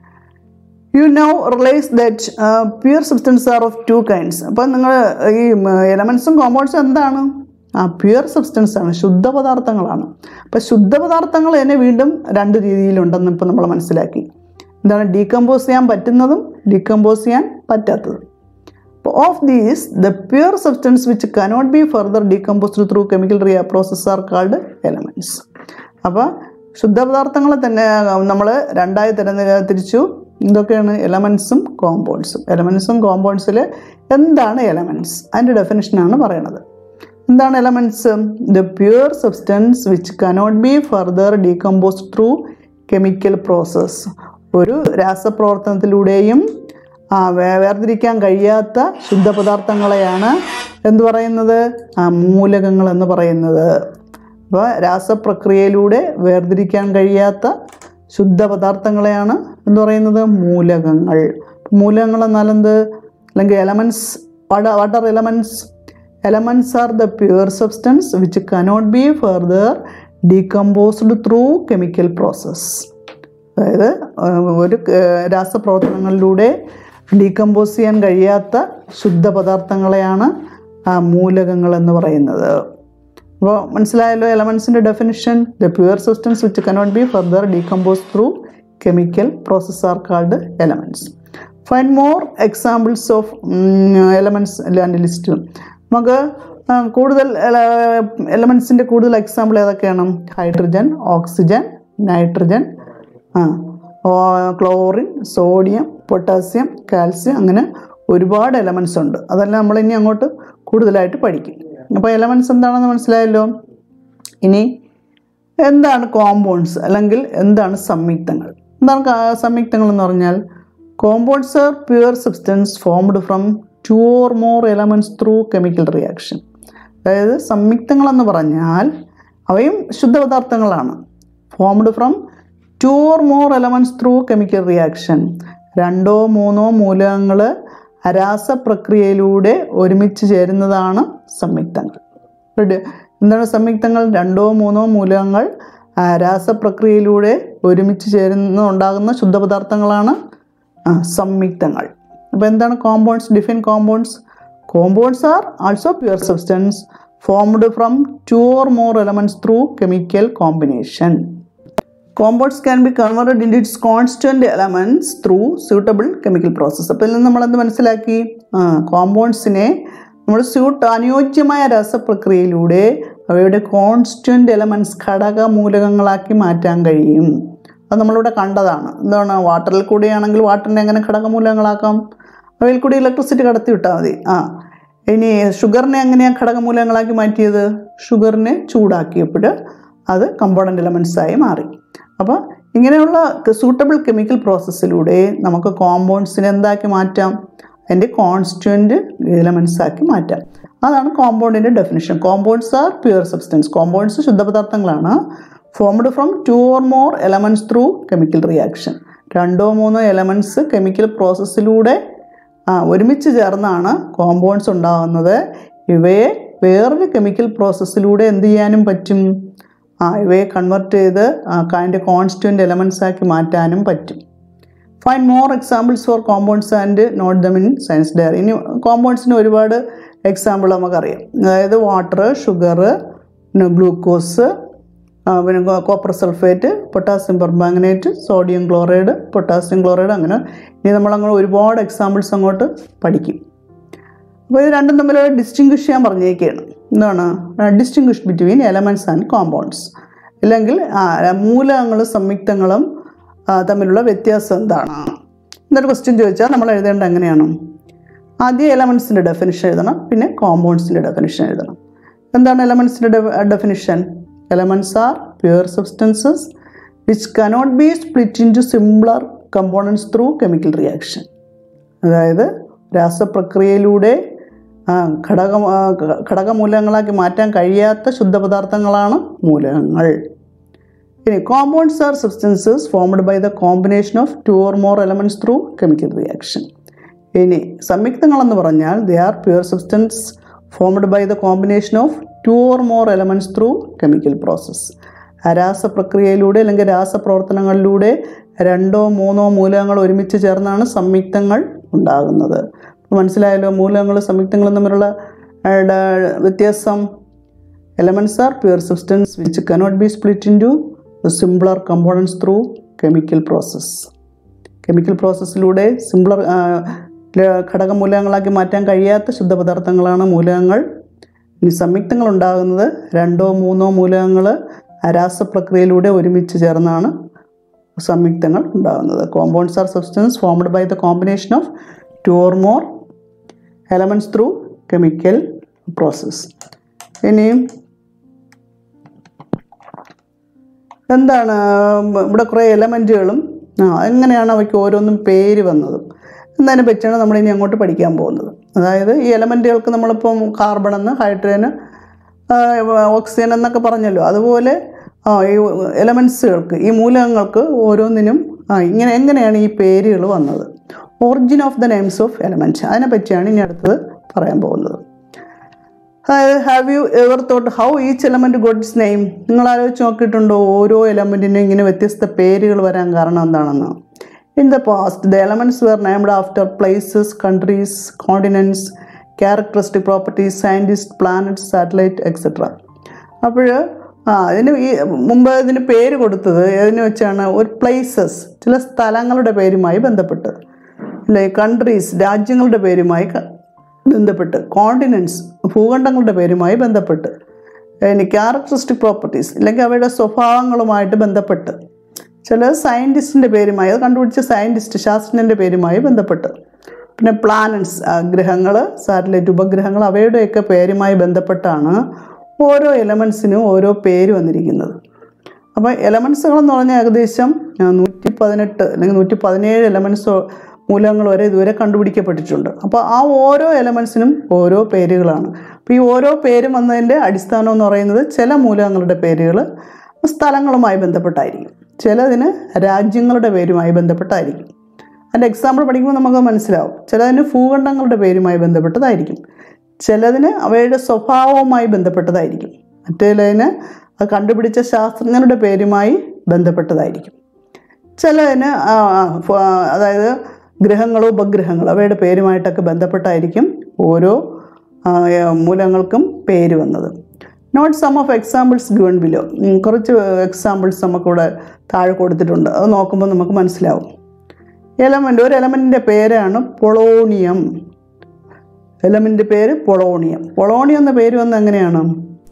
You now realize that pure substances are of two kinds. അപ്പോൾ നിങ്ങൾ ഈ എലമെൻറ്റ്സും കോമ്പൗണ്ട്സും എന്താണ്, പ്യുവർ സബ്സ്റ്റൻസ് ആണ്, ശുദ്ധപദാർത്ഥങ്ങളാണ്. അപ്പോൾ ശുദ്ധപദാർത്ഥങ്ങൾ തന്നെ വീണ്ടും രണ്ട് രീതിയിലുണ്ടെന്ന് ഇപ്പോൾ നമ്മൾ മനസ്സിലാക്കി. എന്താണ്, ഡീകമ്പോസ് ചെയ്യാൻ പറ്റുന്നതും ഡീകമ്പോസ് ചെയ്യാൻ പറ്റാത്തതും. അപ്പോൾ of these the pure substance which cannot be further decomposed through chemical process are called elements. അപ്പോൾ ശുദ്ധപദാർത്ഥങ്ങളെ തന്നെ നമ്മൾ രണ്ടായി തിരിച്ചു. എന്തൊക്കെയാണ് എലമെൻറ്റ്സും കോമ്പൗണ്ട്സും? എലമെൻറ്റ്സും കോമ്പൗണ്ട്സിൽ എന്താണ് എലമെൻറ്റ്സ്, അതിൻ്റെ ഡെഫിനിഷനാണ് പറയണത്. എന്താണ് elements? The pure substance which cannot be further decomposed through chemical process. ഒരു രാസപ്രവർത്തനത്തിലൂടെയും വേർതിരിക്കാൻ കഴിയാത്ത ശുദ്ധപദാർത്ഥങ്ങളെയാണ് എന്ത് പറയുന്നത്, മൂലകങ്ങൾ എന്ന് പറയുന്നത്. അപ്പോൾ രാസപ്രക്രിയയിലൂടെ വേർതിരിക്കാൻ കഴിയാത്ത ശുദ്ധപദാർത്ഥങ്ങളെയാണ് എന്ന് പറയുന്നത് മൂലകങ്ങൾ. മൂലകങ്ങൾ എന്നാൽ എന്ത്, അല്ലെങ്കിൽ elements, what are elements? Elements are the pure substance which cannot be further decomposed through chemical process. അതായത് ഒരു രാസപ്രവർത്തനങ്ങളിലൂടെ ഡീകമ്പോസ് ചെയ്യാൻ കഴിയാത്ത ശുദ്ധപദാർത്ഥങ്ങളെയാണ് മൂലകങ്ങൾ എന്ന് പറയുന്നത്. അപ്പോൾ മനസ്സിലായല്ലോ എലമെൻറ്റ്സിൻ്റെ definition. The pure substance which cannot be further decompose through chemical process are called elements. Find more examples of elements and list. നമുക്ക് കൂടുതൽ എലമെൻറ്റ്സിൻ്റെ കൂടുതൽ എക്സാമ്പിൾ ഏതൊക്കെയാണ്? Hydrogen, oxygen, nitrogen, chlorine, sodium, potassium, calcium, അങ്ങനെ ഒരുപാട് എലമെൻറ്റ്സ് ഉണ്ട്. അതെല്ലാം നമ്മളിനി അങ്ങോട്ട് കൂടുതലായിട്ട് പഠിക്കും. അപ്പോൾ എലമെൻറ്റ്സ് എന്താണെന്ന് മനസ്സിലായല്ലോ. ഇനി എന്താണ് കോമ്പൗണ്ട്സ്, അല്ലെങ്കിൽ എന്താണ് സംയുക്തങ്ങൾ? എന്താണ് സംയുക്തങ്ങൾ എന്ന് പറഞ്ഞാൽ, compounds are pure substance formed from 2 or more elements through chemical reaction. അതായത് സംയുക്തങ്ങളെന്ന് പറഞ്ഞാൽ അവയും ശുദ്ധപദാർത്ഥങ്ങളാണ്. Formed from 2 or more elements through chemical reaction. 2 or 3 മൂലകങ്ങൾ രാസപ്രക്രിയയിലൂടെ ഒരുമിച്ച് ചേരുന്നതാണ് സംയുക്തങ്ങൾ. എന്താണ് സംയുക്തങ്ങൾ? 2 or 3 മൂലകങ്ങൾ രാസപ്രക്രിയയിലൂടെ ഒരുമിച്ച് ഉണ്ടാകുന്ന ശുദ്ധപദാർത്ഥങ്ങളാണ് സംയുക്തങ്ങൾ. അപ്പോൾ എന്താണ് compounds? Define compounds. Compounds are also pure substance formed from 2 or more elements through chemical combination. Compounds can be converted into its constituent elements through suitable chemical process. അപ്പോൾ ഇതിൽ നിന്ന് നമ്മളെന്ത് മനസ്സിലാക്കി? കോമ്പൗണ്ട്സിനെ നമ്മൾ അനുയോജ്യമായ രാസപ്രക്രിയയിലൂടെ അവയുടെ കോൺസ്റ്റുവൻ്റ് എലമെൻറ്റ്സ്, ഘടക മൂലകങ്ങളാക്കി മാറ്റാൻ കഴിയും. അത് നമ്മളിവിടെ കണ്ടതാണ്. എന്താണ്, വാട്ടറിൽ കൂടിയാണെങ്കിൽ വാട്ടറിനെ എങ്ങനെ ഘടകമൂലകങ്ങളാക്കാം? അവയിൽ കൂടി ഇലക്ട്രിസിറ്റി കടത്തി വിട്ടാൽ മതി. ഇനി ഷുഗറിനെ എങ്ങനെയാണ് ഘടകമൂലകങ്ങളാക്കി മാറ്റിയത്? ഷുഗറിനെ ചൂടാക്കിയപ്പോൾ അത് കമ്പോണൻ്റ് എലമെൻറ്റ്സായി മാറി. അപ്പോൾ ഇങ്ങനെയുള്ള സൂട്ടബിൾ കെമിക്കൽ പ്രോസസ്സിലൂടെ നമുക്ക് കോമ്പൗണ്ട്സിനെ എന്താക്കി മാറ്റാം? അതിൻ്റെ കോൺസ്റ്റുവൻ്റ് എലമെൻറ്റ്സ് ആക്കി മാറ്റാം. അതാണ് കോമ്പൗണ്ടിൻ്റെ definition. Compounds are pure substance. Compounds ശുദ്ധപദാർത്ഥങ്ങളാണ്. Formed from 2 or more elements through chemical reaction. 2 or 3 elements chemical പ്രോസസ്സിലൂടെ ഒരുമിച്ച് ചേർന്നാണ് കോമ്പൗണ്ട്സ് ഉണ്ടാകുന്നത്. ഇവയെ വേറൊരു കെമിക്കൽ പ്രോസസ്സിലൂടെ എന്ത് ചെയ്യാനും പറ്റും? ഇവയെ കൺവെർട്ട് ചെയ്ത് അതിൻ്റെ കോൺസ്റ്റുവൻ്റ് എലമെൻറ്റ്സ് ആക്കി മാറ്റാനും പറ്റും. Find more examples for compounds and note them in science diary. ഇനി കോമ്പൗണ്ട്സിന് ഒരുപാട് എക്സാമ്പിൾ നമുക്കറിയാം. അതായത് വാട്ടർ, ഷുഗർ, പിന്നെ ഗ്ലൂക്കോസ്, പിന്നെ copper sulphate, potassium permanganate, sodium chloride, potassium chloride, അങ്ങനെ ഇനി നമ്മളങ്ങനെ ഒരുപാട് എക്സാമ്പിൾസ് അങ്ങോട്ട് പഠിക്കും. അപ്പോൾ ഇത് രണ്ടും തമ്മിൽ ഡിസ്റ്റിങ്വിഷ് ചെയ്യാൻ പറഞ്ഞേക്കുകയാണ്. എന്താണ് distinguish between elements and compounds, അല്ലെങ്കിൽ മൂലകങ്ങളും സംയുക്തങ്ങളും തമ്മിലുള്ള വ്യത്യാസം എന്താണ് എന്നൊരു ക്വസ്റ്റ്യൻ ചോദിച്ചാൽ നമ്മൾ എഴുതേണ്ടത് എങ്ങനെയാണ്? ആദ്യം എലമെൻറ്റ്സിൻ്റെ ഡെഫിനിഷൻ എഴുതണം, പിന്നെ കോമ്പൗണ്ട്സിൻ്റെ ഡെഫിനിഷൻ എഴുതണം. എന്താണ് എലമെൻറ്റ്സിൻ്റെ definition? Elements are pure substances which cannot be split into simpler components through chemical reaction. അതായത് രാസപ്രക്രിയയിലൂടെ ഘടകമൂലകങ്ങളാക്കി മാറ്റാൻ കഴിയാത്ത ശുദ്ധപദാർത്ഥങ്ങളാണ് മൂലകങ്ങൾ. ഇനി compounds are substances formed by the combination of 2 or more elements through chemical reaction. ഇനി സംയുക്തങ്ങളെന്ന് പറഞ്ഞാൽ they are pure substance formed by the combination of 2 or more elements through chemical process. രാസപ്രക്രിയയിലൂടെ അല്ലെങ്കിൽ രാസപ്രവർത്തനങ്ങളിലൂടെ 2 or 3 മൂലകങ്ങൾ ഒരുമിച്ച് ചേർന്നാണ് സംയുക്തങ്ങൾ ഉണ്ടാകുന്നത്. മനസ്സിലായല്ലോ മൂലകങ്ങളും സംയുക്തങ്ങളും തമ്മിലുള്ള വ്യത്യാസം. Elements are pure substance which cannot be split into simpler components through chemical process. Chemical പ്രോസസ്സിലൂടെ സിംപ്ലർ ഘടകമൂലകങ്ങളാക്കി മാറ്റാൻ കഴിയാത്ത ശുദ്ധപദാർത്ഥങ്ങളാണ് മൂലകങ്ങൾ. ഇനി സംയുക്തങ്ങൾ ഉണ്ടാകുന്നത് 2 or 3 മൂലകങ്ങൾ രാസപ്രക്രിയയിലൂടെ ഒരുമിച്ച് ചേർന്നാണ് സംയുക്തങ്ങൾ ഉണ്ടാകുന്നത്. Compounds are substance formed by the combination of 2 or more elements through chemical process. ഇനിയും എന്താണ് ഇവിടെ കുറേ എലമെൻറ്റുകളും എങ്ങനെയാണ് അവയ്ക്ക് ഓരോന്നും പേര് വന്നതും എന്നതിനെ പറ്റിയാണ് നമ്മളിനി അങ്ങോട്ട് പഠിക്കാൻ പോകുന്നത്. അതായത് ഈ എലമെൻറ്റുകൾക്ക് നമ്മളിപ്പം കാർബൺ എന്ന്, ഹൈഡ്രജന്, ഓക്സിജൻ എന്നൊക്കെ പറഞ്ഞല്ലോ, അതുപോലെ ഈ എലമെൻറ്റ്സുകൾക്ക്, ഈ മൂലകങ്ങൾക്ക് ഓരോന്നിനും എങ്ങനെയാണ് ഈ പേരുകൾ വന്നത്? Origin of the names of elements, അതിനെ പറ്റിയാണ് ഇനി അടുത്തത് പറയാൻ പോകുന്നത്. അതായത് have you ever thought how each element got its name? നിങ്ങൾ ആലോചിച്ച് നോക്കിയിട്ടുണ്ടോ ഓരോ എലമെൻറ്റിനും ഇങ്ങനെ വ്യത്യസ്ത പേരുകൾ വരാൻ കാരണം എന്താണെന്ന്? In the past the elements were named after places, countries, continents, characteristic properties, scientist, planets, satellite etcetera. അപ്പോൾ അതിന് ഈ മുമ്പ് ഇതിന് പേര് കൊടുത്തത് ഏതിന് വെച്ചാണ്? ഒരു പ്ലേസസ്, ചില സ്ഥലങ്ങളുടെ പേരുമായി ബന്ധപ്പെട്ട്, അല്ലെ? കൺട്രീസ്, രാജ്യങ്ങളുടെ പേരുമായി ബന്ധപ്പെട്ട്, കോണ്ടിനെൻറ്റ്സ്, ഭൂഖണ്ഡങ്ങളുടെ പേരുമായി ബന്ധപ്പെട്ട്, ഇനി ക്യാരക്ടറിസ്റ്റിക് പ്രോപ്പർട്ടീസ്, അല്ലെങ്കിൽ അവയുടെ സ്വഭാവങ്ങളുമായിട്ട് ബന്ധപ്പെട്ട്, ചില സയൻറ്റിസ്റ്റിൻ്റെ പേരുമായി, അത് കണ്ടുപിടിച്ച സയൻറ്റിസ്റ്റ്, ശാസ്ത്രജ്ഞൻ്റെ പേരുമായി ബന്ധപ്പെട്ട്, പിന്നെ പ്ലാനറ്റ്സ്, ഗ്രഹങ്ങൾ, സാറ്റലൈറ്റ്, ഉപഗ്രഹങ്ങൾ, അവയുടെയൊക്കെ പേരുമായി ബന്ധപ്പെട്ടാണ് ഓരോ എലമെൻറ്റ്സിനും ഓരോ പേര് വന്നിരിക്കുന്നത്. അപ്പോൾ എലമെൻറ്റ്സുകളെന്ന് പറഞ്ഞാൽ ഏകദേശം 118 അല്ലെങ്കിൽ 117 എലമെൻറ്റ്സ് മൂലകങ്ങൾ വരെ ഇതുവരെ കണ്ടുപിടിക്കപ്പെട്ടിട്ടുണ്ട്. അപ്പോൾ ആ ഓരോ എലമെൻറ്റ്സിനും ഓരോ പേരുകളാണ്. അപ്പോൾ ഈ ഓരോ പേരും വന്നതിൻ്റെ അടിസ്ഥാനം എന്ന് പറയുന്നത് ചില മൂലകങ്ങളുടെ പേരുകൾ സ്ഥലങ്ങളുമായി ബന്ധപ്പെട്ടായിരിക്കും, ചിലതിന് രാജ്യങ്ങളുടെ പേരുമായി ബന്ധപ്പെട്ടായിരിക്കും. അതിൻ്റെ എക്സാമ്പിൾ പഠിക്കുമ്പോൾ നമുക്ക് മനസ്സിലാവും. ചിലതിന് ഭൂഖണ്ഡങ്ങളുടെ പേരുമായി ബന്ധപ്പെട്ടതായിരിക്കും, ചിലതിന് അവയുടെ സ്വഭാവവുമായി ബന്ധപ്പെട്ടതായിരിക്കും, മറ്റേതിന് അത് കണ്ടുപിടിച്ച ശാസ്ത്രജ്ഞരുടെ പേരുമായി ബന്ധപ്പെട്ടതായിരിക്കും, ചിലതിന് അതായത് ഗ്രഹങ്ങളോ ഉപഗ്രഹങ്ങളോ അവയുടെ പേരുമായിട്ടൊക്കെ ബന്ധപ്പെട്ടായിരിക്കും ഓരോ മൂലകങ്ങൾക്കും പേര് വന്നത്. Note some of examples given below. കുറച്ച് എക്സാമ്പിൾസ് നമുക്കിവിടെ താഴെ കൊടുത്തിട്ടുണ്ട്, അത് നോക്കുമ്പോൾ നമുക്ക് മനസ്സിലാവും. ഒരു എലമെൻറ്റിൻ്റെ പേരാണ് പൊളോണിയം. എലമെൻ്റ് പേര് പൊളോണിയം. പൊളോണിയം എന്ന പേര് വന്നത് എങ്ങനെയാണ്?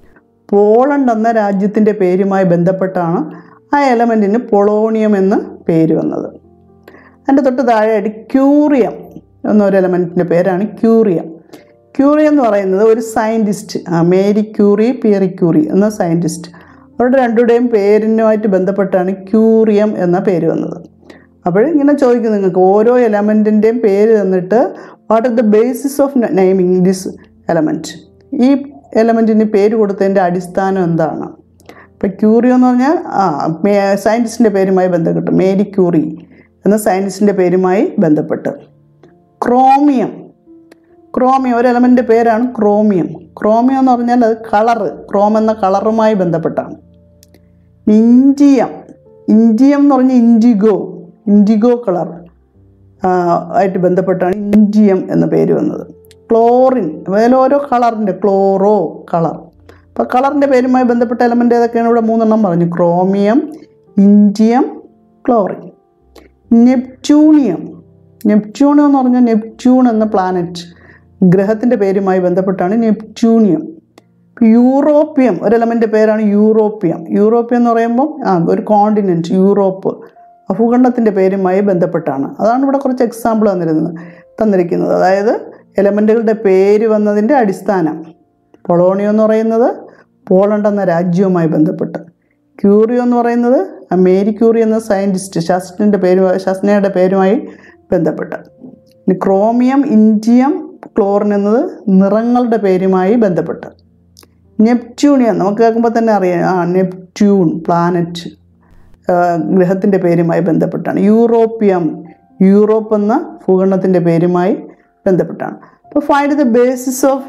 പോളണ്ട് എന്ന രാജ്യത്തിൻ്റെ പേരുമായി ബന്ധപ്പെട്ടാണ് ആ എലമെൻറ്റിന് പൊളോണിയം എന്ന് പേര് വന്നത്. അതിൻ്റെ തൊട്ട് താഴെയായിട്ട് ക്യൂറിയം എന്നൊരു എലമെൻറ്റിൻ്റെ പേരാണ് ക്യൂറിയം. ക്യൂറിയം എന്ന് പറയുന്നത് ഒരു scientist, Marie Curie, Pierre Curie എന്ന സയൻറ്റിസ്റ്റ്, അവരുടെ രണ്ടുപേരുടെയും പേരിനുമായിട്ട് ബന്ധപ്പെട്ടാണ് ക്യൂറിയം എന്ന പേര് വന്നത്. അപ്പോൾ ഇങ്ങനെ ചോദിക്കും നിങ്ങൾക്ക്, ഓരോ എലമെൻറ്റിൻ്റെയും പേര് തന്നിട്ട് what are the basis of naming this element? ഈ എലമെൻറ്റിന് പേര് കൊടുത്തതിൻ്റെ അടിസ്ഥാനം എന്താണ്? ഇപ്പോൾ ക്യൂറി എന്ന് പറഞ്ഞാൽ സയൻറ്റിസ്റ്റിൻ്റെ പേരുമായി ബന്ധപ്പെട്ട് മേരി ക്യൂറി എന്ന സയൻറ്റിസ്റ്റിൻ്റെ പേരുമായി ബന്ധപ്പെട്ട്. ക്രോമിയം ഒരു എലമെൻ്റിൻ്റെ പേരാണ് ക്രോമിയം. ക്രോമിയം എന്ന് പറഞ്ഞാൽ അത് കളറ്, ക്രോം എന്ന കളറുമായി ബന്ധപ്പെട്ടാണ്. ഇൻഡിയം എന്ന് പറഞ്ഞാൽ ഇൻഡിഗോ കളർ ആയിട്ട് ബന്ധപ്പെട്ടാണ് ഇൻഡിയം എന്ന പേര് വന്നത്. ക്ലോറിൻ, അതിൽ ഓരോ കളറിൻ്റെ ക്ലോറോ കളർ. അപ്പോൾ കളറിൻ്റെ പേരുമായി ബന്ധപ്പെട്ട എലമെൻ്റ് ഏതൊക്കെയാണ്? ഇവിടെ 3 പറഞ്ഞു: ക്രോമിയം, ഇൻഡിയം, ക്ലോറിൻ. നെപ്റ്റ്യൂണിയം എന്ന് പറഞ്ഞാൽ നെപ്റ്റ്യൂൺ എന്ന പ്ലാനറ്റ് ഗ്രഹത്തിൻ്റെ പേരുമായി ബന്ധപ്പെട്ടാണ് നെപ്റ്റ്യൂണിയം. യൂറോപ്പിയം ഒരു എലമെൻ്റ് പേരാണ് യൂറോപ്പിയം എന്ന് പറയുമ്പോൾ ഒരു കോണ്ടിനെൻറ്റ് യൂറോപ്പ്, ഭൂഖണ്ഡത്തിൻ്റെ പേരുമായി ബന്ധപ്പെട്ടാണ്. അതാണ് ഇവിടെ കുറച്ച് എക്സാമ്പിൾ തന്നിരിക്കുന്നത്. അതായത് എലമെൻറ്റുകളുടെ പേര് വന്നതിൻ്റെ അടിസ്ഥാനം. പൊളോണിയം എന്ന് പറയുന്നത് പോളണ്ട് എന്ന രാജ്യവുമായി ബന്ധപ്പെട്ട്. ക്യൂറിയോ എന്ന് പറയുന്നത് മേരി ക്യൂറി എന്ന സയൻറ്റിസ്റ്റ് ശാസ്ത്രജ്ഞയുടെ പേരുമായി ബന്ധപ്പെട്ട്. ക്രോമിയം, ഇൻഡിയം, ക്ലോറിൻ എന്നത് നിറങ്ങളുടെ പേരുമായി ബന്ധപ്പെട്ട്. നെപ്റ്റ്യൂണിയം നമുക്ക് കേൾക്കുമ്പോൾ തന്നെ അറിയാം, നെപ്റ്റ്യൂൺ പ്ലാനറ്റ് ഗ്രഹത്തിൻ്റെ പേരുമായി ബന്ധപ്പെട്ടാണ്. യൂറോപ്പ് എന്ന ഭൂഖണ്ഡത്തിൻ്റെ പേരുമായി ബന്ധപ്പെട്ടാണ്. അപ്പോൾ find the basis of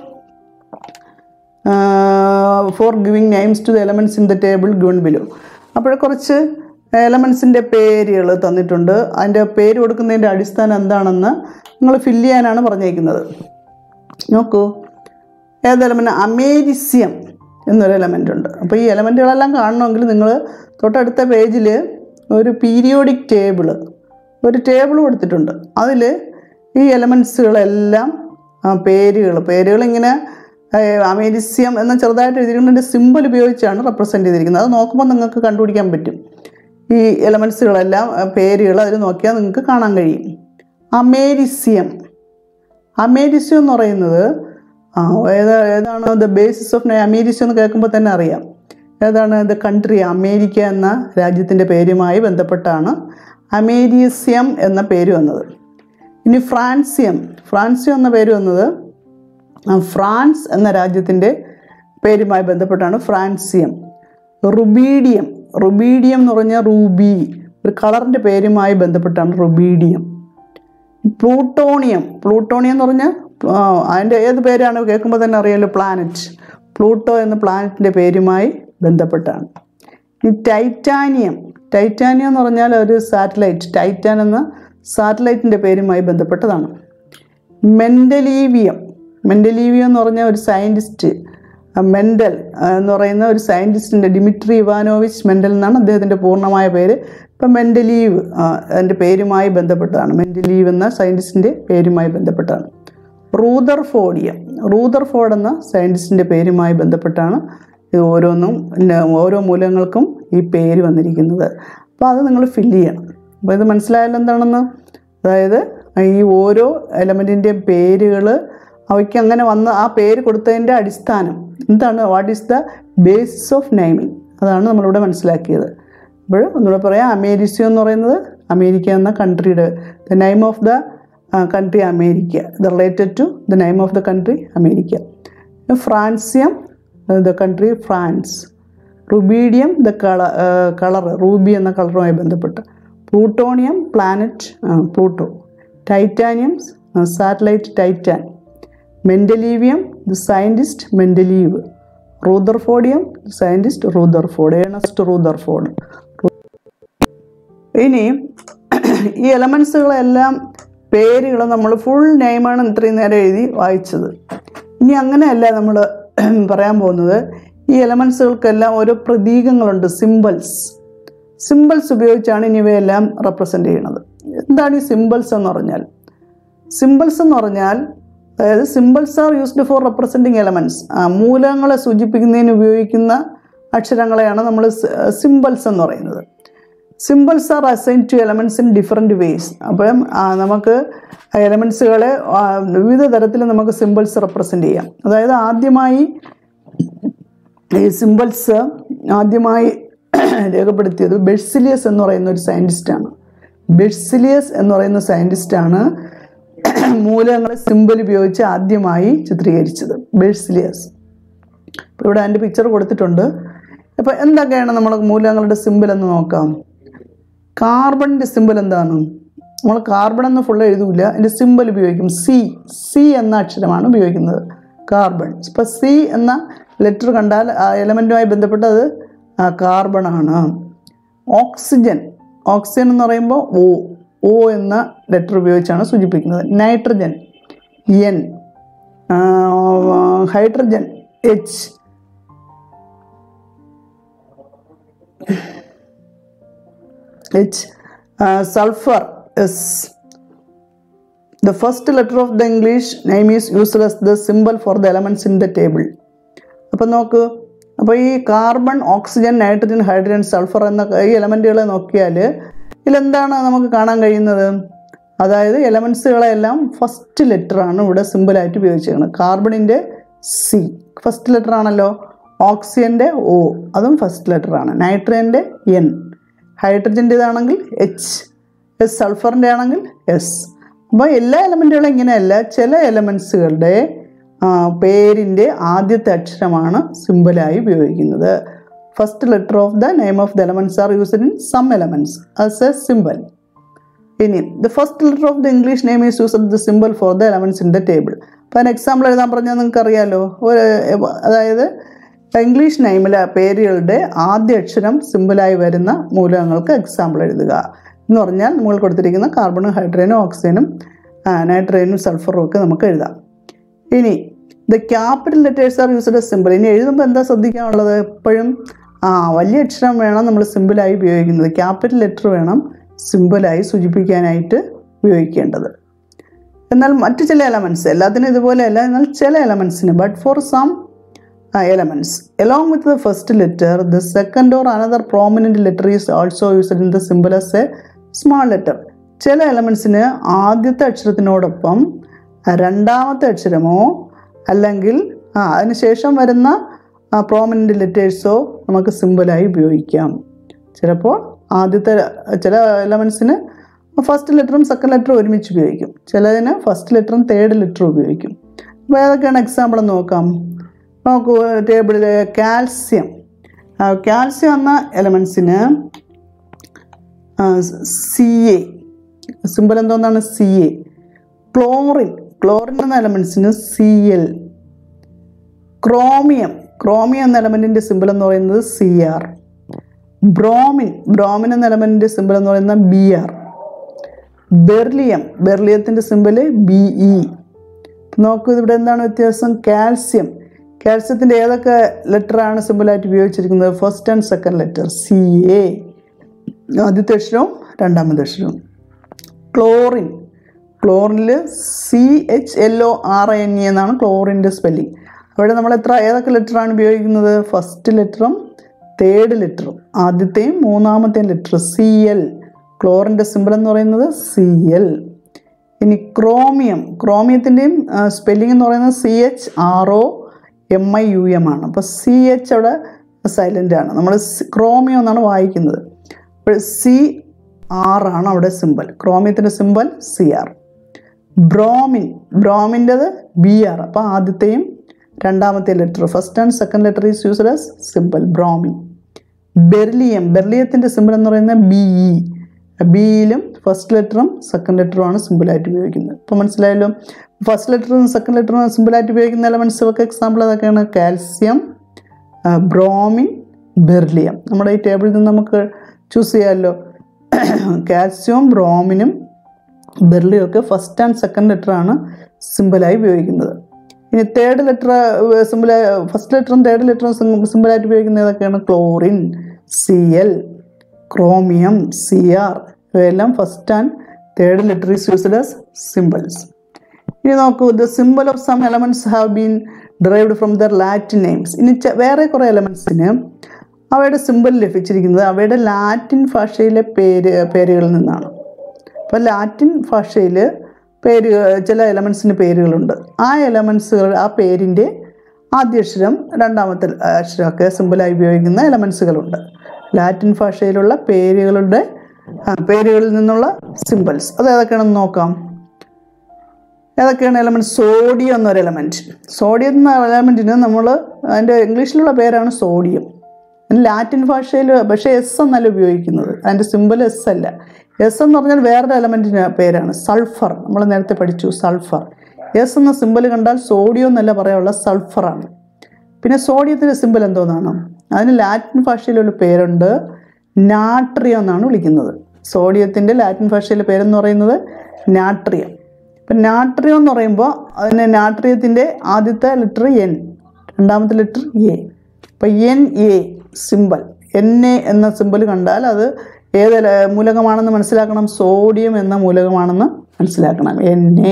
for giving names to the elements in the table given below. അപ്പോൾ കുറച്ച് എലമെൻറ്റ്സിൻ്റെ പേരുകൾ തന്നിട്ടുണ്ട്. അതിൻ്റെ പേര് കൊടുക്കുന്നതിൻ്റെ അടിസ്ഥാനം എന്താണെന്ന് നിങ്ങൾ ഫില്ല് ചെയ്യാനാണ് പറഞ്ഞേക്കുന്നത്. നോക്കൂ, ഏത് എലമെൻറ്റ്? അമേരിസ്യം എന്നൊരു എലമെൻ്റ് ഉണ്ട്. അപ്പോൾ ഈ എലമെൻറ്റുകളെല്ലാം കാണണമെങ്കിൽ നിങ്ങൾ തൊട്ടടുത്ത പേജിൽ ഒരു പീരിയോഡിക് ടേബിൾ കൊടുത്തിട്ടുണ്ട്. അതിൽ ഈ എലമെൻറ്റ്സുകളെല്ലാം പേരുകൾ ഇങ്ങനെ അമേരിസ്യം എന്ന ചെറുതായിട്ട് എഴുതിയിരിക്കുന്നതിൻ്റെ സിമ്പിൾ ഉപയോഗിച്ചാണ് റെപ്രസെൻ്റ് ചെയ്തിരിക്കുന്നത്. അത് നോക്കുമ്പോൾ നിങ്ങൾക്ക് കണ്ടുപിടിക്കാൻ പറ്റും. ഈ എലമെൻറ്റ്സുകളെല്ലാം പേരുകൾ അതിൽ നോക്കിയാൽ നിങ്ങൾക്ക് കാണാൻ കഴിയും. അമേരിസ്യം എന്ന് പറയുന്നത് ഏതാണ്? ദ ബേസിസ് ഓഫ് അമേരിസ്യം എന്ന് കേൾക്കുമ്പോൾ തന്നെ അറിയാം ഏതാണ്. ദ കൺട്രി അമേരിക്ക എന്ന രാജ്യത്തിൻ്റെ പേരുമായി ബന്ധപ്പെട്ടാണ് അമേരിസ്യം എന്ന പേര് വന്നത്. ഇനി ഫ്രാൻസിയം എന്ന പേര് വന്നത് ഫ്രാൻസ് എന്ന രാജ്യത്തിൻ്റെ പേരുമായി ബന്ധപ്പെട്ടാണ് ഫ്രാൻസിയം. റുബീഡിയം എന്ന് പറഞ്ഞാൽ റൂബി, ഒരു കളറിൻ്റെ പേരുമായി ബന്ധപ്പെട്ടാണ് റുബീഡിയം. പ്ലൂട്ടോണിയം എന്ന് പറഞ്ഞാൽ അതിൻ്റെ ഏത് പേരാണ് കേൾക്കുമ്പോൾ തന്നെ അറിയാമല്ലോ, പ്ലാനറ്റ്. പ്ലൂട്ടോ എന്ന പ്ലാനറ്റിൻ്റെ പേരുമായി ബന്ധപ്പെട്ടാണ്. ഇനി ടൈറ്റാനിയം എന്ന് പറഞ്ഞാൽ ഒരു സാറ്റലൈറ്റ്, ടൈറ്റാൻ എന്ന സാറ്റലൈറ്റിൻ്റെ പേരുമായി ബന്ധപ്പെട്ടതാണ്. മെൻഡലീവിയം എന്ന് പറഞ്ഞ ഒരു സയൻറ്റിസ്റ്റ്, മെൻഡൽ എന്ന് പറയുന്ന ഒരു സയൻറ്റിസ്റ്റിൻ്റെ, ഡിമിട്രി ഇവാനോവിച്ച് മെൻഡൽ എന്നാണ് അദ്ദേഹത്തിൻ്റെ പൂർണ്ണമായ പേര്. ഇപ്പം മെൻഡലീവ് അതിൻ്റെ പേരുമായി ബന്ധപ്പെട്ടതാണ്. മെൻഡലീവ് എന്ന സയൻറ്റിസ്റ്റിൻ്റെ പേരുമായി ബന്ധപ്പെട്ടാണ്. റൂദർഫോർഡ് എന്ന സയൻറ്റിസ്റ്റിൻ്റെ പേരുമായി ബന്ധപ്പെട്ടാണ് ഇത് ഓരോ മൂലകങ്ങൾക്കും ഈ പേര് വന്നിരിക്കുന്നത്. അപ്പോൾ അത് നിങ്ങൾ ഫില്ല് ചെയ്യണം. അപ്പോൾ ഇത് മനസ്സിലായാലും എന്താണെന്ന്, അതായത് ഈ ഓരോ എലമെൻറ്റിൻ്റെയും പേരുകൾ അവയ്ക്ക് അങ്ങനെ വന്ന് ആ പേര് കൊടുത്തതിൻ്റെ അടിസ്ഥാനം എന്താണ്, what is the basis of naming, അതാണ് നമ്മളിവിടെ മനസ്സിലാക്കിയത്. അപ്പോൾ ഒന്നുകൂടെ പറയാം, അമേരിസ്യം എന്ന് പറയുന്നത് അമേരിക്ക എന്ന കൺട്രിയുടെ the name of the country America, the related to the name of the country America. Francium the country France. Rubidium the colour, ruby എന്ന കളറുമായി ബന്ധപ്പെട്ട്. Plutonium planet Pluto. Titanium satellite Titan. Mendelevium the scientist Mendeleev. Rutherfordium scientist Rutherford, Ernest Rutherford. ഇനി ഈ എലമെൻസുകളെല്ലാം പേരുകൾ നമ്മൾ ഫുൾ നെയിമാണ് ഇത്രയും നേരം എഴുതി വായിച്ചത്. ഇനി അങ്ങനെയല്ല നമ്മൾ പറയാൻ പോകുന്നത്. ഈ എലമെൻസുകൾക്കെല്ലാം ഓരോ പ്രതീകങ്ങളുണ്ട്, സിമ്പിൾസ് ഉപയോഗിച്ചാണ് ഇനി ഇവയെല്ലാം റെപ്രസെൻ്റ് ചെയ്യുന്നത്. എന്താണ് ഈ സിമ്പിൾസ് എന്ന് പറഞ്ഞാൽ? അതായത് symbols are used for representing elements. മൂലകങ്ങളെ സൂചിപ്പിക്കുന്നതിന് ഉപയോഗിക്കുന്ന അക്ഷരങ്ങളെയാണ് നമ്മൾ സിമ്പിൾസ് എന്ന് പറയുന്നത്. Symbols are assign to elements in different ways. അപ്പം നമുക്ക് എലമെൻറ്റ്സുകളെ വിവിധ തരത്തിൽ നമുക്ക് സിമ്പിൾസ് റെപ്രസെൻ്റ് ചെയ്യാം. അതായത് ആദ്യമായി ഈ സിമ്പിൾസ് രേഖപ്പെടുത്തിയത് ബെഴ്സിലിയസ് എന്ന് പറയുന്ന ഒരു സയൻറ്റിസ്റ്റാണ്. മൂലകങ്ങളെ സിമ്പിൾ ഉപയോഗിച്ച് ആദ്യമായി ചിത്രീകരിച്ചത് ബെഴ്സിലിയസ്. ഇപ്പോൾ ഇവിടെ അതിൻ്റെ പിക്ചർ കൊടുത്തിട്ടുണ്ട്. അപ്പോൾ എന്തൊക്കെയാണ് നമ്മൾ മൂലകങ്ങളുടെ സിമ്പിൾ എന്ന് നോക്കാം. കാർബണിൻ്റെ സിമ്പിൾ എന്താണ്? നമ്മൾ കാർബൺ എന്ന് ഫുൾ എഴുതൂല, അതിൻ്റെ സിമ്പിൾ ഉപയോഗിക്കും. സി എന്ന അക്ഷരമാണ് ഉപയോഗിക്കുന്നത് കാർബൺ. ഇപ്പോൾ സി എന്ന ലെറ്റർ കണ്ടാൽ ആ എലമെൻറ്റുമായി ബന്ധപ്പെട്ടത് കാർബണാണ്. ഓക്സിജൻ എന്ന് പറയുമ്പോൾ ഒ എന്ന ലെറ്റർ ഉപയോഗിച്ചാണ് സൂചിപ്പിക്കുന്നത്. Nitrogen N, hydrogen H, sulfur S. The first letter of the English name is used as the symbol for the elements in the table. അപ്പോൾ നോക്ക്, അപ്പോൾ ഈ carbon, oxygen, nitrogen, hydrogen, sulphur എന്ന ഈ എലമെൻറ്റുകളെ നോക്കിയാൽ ഇതിലെന്താണ് നമുക്ക് കാണാൻ കഴിയുന്നത്? അതായത് എലമെൻസുകളെല്ലാം ഫസ്റ്റ് ലെറ്ററാണ് ഇവിടെ സിമ്പിളായിട്ട് ഉപയോഗിച്ചിരിക്കുന്നത്. കാർബണിൻ്റെ സി ഫസ്റ്റ് ലെറ്റർ ആണല്ലോ, ഓക്സിജൻ്റെ ഒ അതും ഫസ്റ്റ് ലെറ്ററാണ്, നൈട്രജൻ്റെ എൻ, ഹൈഡ്രജൻ്റേതാണെങ്കിൽ എച്ച്, സൾഫറിൻ്റെ ആണെങ്കിൽ എസ്. അപ്പോൾ എല്ലാ എലമെൻറ്റുകളും ഇങ്ങനെയല്ല, ചില എലമെൻസുകളുടെ പേരിൻ്റെ ആദ്യത്തെ അക്ഷരമാണ് സിമ്പിളായി ഉപയോഗിക്കുന്നത്. First letter of the name of the elements are used in some elements as a symbol. ഇനി the first letter of the English name is used the symbol for the elements in the table. അപ്പോൾ അതിന് എക്സാമ്പിൾ എഴുതാൻ പറഞ്ഞാൽ നിങ്ങൾക്ക് അറിയാമല്ലോ. അതായത് ഇംഗ്ലീഷ് നെയിമിലെ പേരുകളുടെ ആദ്യ അക്ഷരം സിമ്പിളായി വരുന്ന മൂലകങ്ങൾക്ക് എക്സാമ്പിൾ എഴുതുക എന്ന് പറഞ്ഞാൽ നമ്മൾ കൊടുത്തിരിക്കുന്ന കാർബണും ഹൈഡ്രജനും ഓക്സിജനും നൈട്രജനും സൾഫറും ഒക്കെ നമുക്ക് എഴുതാം. ഇനി the capital letters are used as symbol. ഇനി എഴുതുമ്പോൾ എന്താ ശ്രദ്ധിക്കാനുള്ളത്? എപ്പോഴും വലിയ അക്ഷരം വേണം നമ്മൾ സിമ്പിളായി ഉപയോഗിക്കുന്നത്. ക്യാപിറ്റൽ ലെറ്റർ വേണം സിമ്പിളായി സൂചിപ്പിക്കാനായിട്ട് ഉപയോഗിക്കേണ്ടത്. എന്നാൽ മറ്റു ചില എലമെൻറ്റ്സ്, എല്ലാത്തിനും ഇതുപോലെയല്ല, എന്നാൽ ചില എലമെൻറ്റ്സിന്, but for some elements along with the first letter the second or another prominent letter is also used in the symbol as a small letter. ചില എലമെൻറ്റ്സിന് ആദ്യത്തെ അക്ഷരത്തിനോടൊപ്പം രണ്ടാമത്തെ അക്ഷരമോ അല്ലെങ്കിൽ അതിനുശേഷം വരുന്ന പ്രോമിനൻ്റ് ലെറ്റേഴ്സോ നമുക്ക് സിമ്പിളായി ഉപയോഗിക്കാം. ചിലപ്പോൾ ആദ്യത്തെ ചില എലമെൻറ്റ്സിന് ഫസ്റ്റ് ലെറ്ററും സെക്കൻഡ് ലെറ്ററും ഒരുമിച്ച് ഉപയോഗിക്കും, ചിലതിന് ഫസ്റ്റ് ലെറ്ററും തേർഡ് ലെറ്ററും ഉപയോഗിക്കും. അപ്പോൾ ഏതൊക്കെയാണ് എക്സാമ്പിൾ നോക്കാം. നോക്കൂ, ടേബിളിൽ കാൽസ്യം എന്ന എലമെൻസിന് CA സിമ്പിൾ എന്തോന്നാണ്? CA. ക്ലോറിൻ എന്ന എലമെൻസിന് CL. ക്രോമിയം എന്ന എലമെൻറ്റിൻ്റെ സിമ്പിൾ എന്ന് പറയുന്നത് CR. ബ്രോമിൻ എന്ന എലമെൻറ്റിൻ്റെ സിമ്പിൾ എന്ന് പറയുന്നത് BR. ബെർലിയത്തിൻ്റെ simple BE. നോക്കൂ, ഇവിടെ എന്താണ് വ്യത്യാസം? കാൽസ്യത്തിൻ്റെ ഏതൊക്കെ ലെറ്ററാണ് സിമ്പിളായിട്ട് ഉപയോഗിച്ചിരിക്കുന്നത്? First and second letter CA, ആദ്യത്തെ അക്ഷരവും രണ്ടാമത്തെ അക്ഷരവും. ക്ലോറിനിൽ CHLORINE എന്നാണ് ക്ലോറിൻ്റെ സ്പെല്ലിംഗ്. അവിടെ നമ്മൾ ഏതൊക്കെ ലെറ്ററാണ് ഉപയോഗിക്കുന്നത്? ഫസ്റ്റ് ലെറ്ററും തേർഡ് ലെറ്ററും, ആദ്യത്തെയും മൂന്നാമത്തെയും ലെറ്റർ CL. ക്ലോറിൻ്റെ സിമ്പിൾ എന്ന് പറയുന്നത് CL. ഇനി ക്രോമിയത്തിൻ്റെയും സ്പെല്ലിംഗ് എന്ന് പറയുന്നത് CHROMIUM ആണ്. അപ്പോൾ CH അവിടെ സൈലൻ്റ് ആണ്, നമ്മൾ ക്രോമിയം എന്നാണ് വായിക്കുന്നത്. അപ്പോൾ CR ആണ് അവിടെ സിമ്പിൾ. ക്രോമിയത്തിൻ്റെ സിമ്പിൾ CR. ബ്രോമിൻ്റെത് BR. അപ്പോൾ ആദ്യത്തെയും രണ്ടാമത്തെ ലെറ്റർ, first and second letter is used as symbol bromine. ബെർലിയത്തിൻ്റെ സിമ്പിൾ എന്ന് പറയുന്നത് BE. ബിയിലും ഫസ്റ്റ് ലെറ്ററും സെക്കൻഡ് ലെറ്ററുമാണ് സിമ്പിളായിട്ട് ഉപയോഗിക്കുന്നത്. ഇപ്പോൾ മനസ്സിലായല്ലോ. ഫസ്റ്റ് ലെറ്ററും സെക്കൻഡ് ലെറ്ററും സിമ്പിളായിട്ട് ഉപയോഗിക്കുന്ന എലമെൻറ്റ്സുകൾക്ക് എക്സാമ്പിൾ ഏതൊക്കെയാണ്? Calcium, bromine, beryllium. നമ്മുടെ ഈ ടേബിളിൽ നിന്ന് നമുക്ക് ചൂസ് ചെയ്യാമല്ലോ. കാൽസ്യവും ബ്രോമിനും ബെർലിയും ഒക്കെ ഫസ്റ്റ് ആൻഡ് സെക്കൻഡ് ലെറ്ററാണ് സിമ്പിളായി ഉപയോഗിക്കുന്നത്. ഇനി തേർഡ് ലെറ്റർ ഫസ്റ്റ് ലെറ്ററും തേർഡ് ലെറ്ററും സിമ്പിളായിട്ട് ഉപയോഗിക്കുന്നത് ഏതൊക്കെയാണ്? Chlorine CL, chromium CR. ഇവയെല്ലാം first and third letter is used as symbols. ഇനി നോക്കൂ, the symbol of some elements have been derived from their Latin names. ഇനി വേറെ കുറേ എലമെൻറ്റ്സിന് അവയുടെ സിമ്പിൾ ലഭിച്ചിരിക്കുന്നത് അവയുടെ ലാറ്റിൻ ഭാഷയിലെ പേരുകളിൽ നിന്നാണ്. അപ്പോൾ ലാറ്റിൻ ഭാഷയിൽ ചില എലമെൻറ്റ്സിന് പേരുകളുണ്ട്. ആ എലമെൻറ്റ്സുകൾ, ആ പേരിൻ്റെ ആദ്യ അക്ഷരം രണ്ടാമത്തെ അക്ഷരമൊക്കെ സിമ്പിളായി ഉപയോഗിക്കുന്ന എലമെൻറ്റ്സുകളുണ്ട്. ലാറ്റിൻ ഭാഷയിലുള്ള പേരുകളിൽ നിന്നുള്ള സിമ്പിൾസ് അത് ഏതൊക്കെയാണെന്ന് നോക്കാം. ഏതൊക്കെയാണ് എലമെൻറ്റ്? സോഡിയം എന്നൊരു എലമെൻറ്റ്. സോഡിയം എന്ന എലമെൻറ്റിന് നമ്മൾ അതിൻ്റെ ഇംഗ്ലീഷിലുള്ള പേരാണ് സോഡിയം. ലാറ്റിൻ ഭാഷയിൽ പക്ഷേ എസ് എന്നല്ല ഉപയോഗിക്കുന്നത്, അതിൻ്റെ സിമ്പിൾ എസ് അല്ല. എസ് എന്ന് പറഞ്ഞാൽ വേറൊരു എലമെൻറ്റിൻ്റെ പേരാണ്, സൾഫർ. നമ്മൾ നേരത്തെ പഠിച്ചു സൾഫർ. എസ് എന്ന സിമ്പിൾ കണ്ടാൽ സോഡിയം എന്നല്ല പറയാനുള്ള, സൾഫറാണ്. പിന്നെ സോഡിയത്തിൻ്റെ സിമ്പിൾ എന്തോന്നാണ്? അതിന് ലാറ്റിൻ ഭാഷയിലുള്ള പേരുണ്ട്, നാട്രിയം എന്നാണ് വിളിക്കുന്നത്. സോഡിയത്തിൻ്റെ ലാറ്റിൻ ഭാഷയിലെ പേരെന്ന് പറയുന്നത് നാട്രിയം. ഇപ്പം നാട്രിയം എന്ന് പറയുമ്പോൾ അതിന് നാട്രിയത്തിൻ്റെ ആദ്യത്തെ ലെറ്റർ എൻ, രണ്ടാമത്തെ ലെറ്റർ എ. അപ്പം N A symbol, N A എന്ന സിമ്പിൾ കണ്ടാൽ അത് ഏത് മൂലകമാണെന്ന് മനസ്സിലാക്കണം, സോഡിയം എന്ന മൂലകമാണെന്ന് മനസ്സിലാക്കണം, എൻ എ.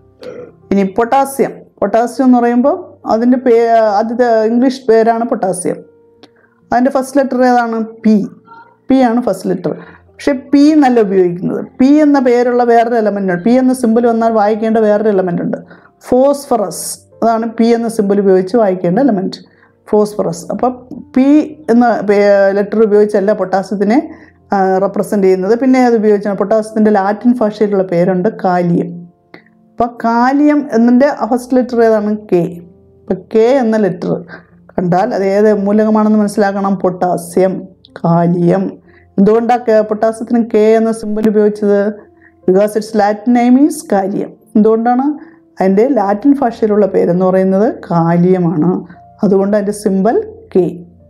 ഇനി പൊട്ടാസ്യം. പൊട്ടാസ്യം എന്ന് പറയുമ്പോൾ അതിൻ്റെ ആദ്യത്തെ ഇംഗ്ലീഷ് പേരാണ് പൊട്ടാസ്യം. അതിൻ്റെ ഫസ്റ്റ് ലെറ്റർ ഏതാണ്? പി. പി ആണ് ഫസ്റ്റ് ലെറ്റർ. പക്ഷെ പി എന്നല്ല ഉപയോഗിക്കുന്നത്. പി എന്ന പേരുള്ള വേറൊരു എലമെൻ്റ് ഉണ്ട്. പി എന്ന സിമ്പിൾ വന്നാൽ വായിക്കേണ്ട വേറൊരു എലമെൻ്റ് ഉണ്ട്, ഫോസ്ഫറസ്. അതാണ് പി എന്ന സിമ്പിൾ ഉപയോഗിച്ച് വായിക്കേണ്ട എലമെൻറ്റ്, ഫോസ്ഫറസ്. അപ്പം പി എന്ന ലെറ്റർ ഉപയോഗിച്ചല്ല പൊട്ടാസ്യത്തിനെ റെപ്രസെൻ്റ് ചെയ്യുന്നത്. പിന്നെ അത് ഉപയോഗിച്ചാണ് പൊട്ടാസ്യത്തിൻ്റെ ലാറ്റിൻ ഭാഷയിലുള്ള പേരുണ്ട് കാലിയം. അപ്പം കാലിയം എന്നതിൻ്റെ ഫസ്റ്റ് ലെറ്റർ ഏതാണ്? കെ. അപ്പം കെ എന്ന ലെറ്റർ കണ്ടാൽ അത് ഏത് മൂലകമാണെന്ന് മനസ്സിലാക്കണം, പൊട്ടാസ്യം, കാലിയം. എന്തുകൊണ്ടാണ് പൊട്ടാസ്യത്തിന് കെ എന്ന സിമ്പിൾ ഉപയോഗിച്ചത്? Because its Latin name is kalium. എന്തുകൊണ്ടാണ്? അതിൻ്റെ ലാറ്റിൻ ഭാഷയിലുള്ള പേരെന്ന് പറയുന്നത് കാലിയമാണ്. അതുകൊണ്ട് അതിൻ്റെ സിമ്പിൾ കെ.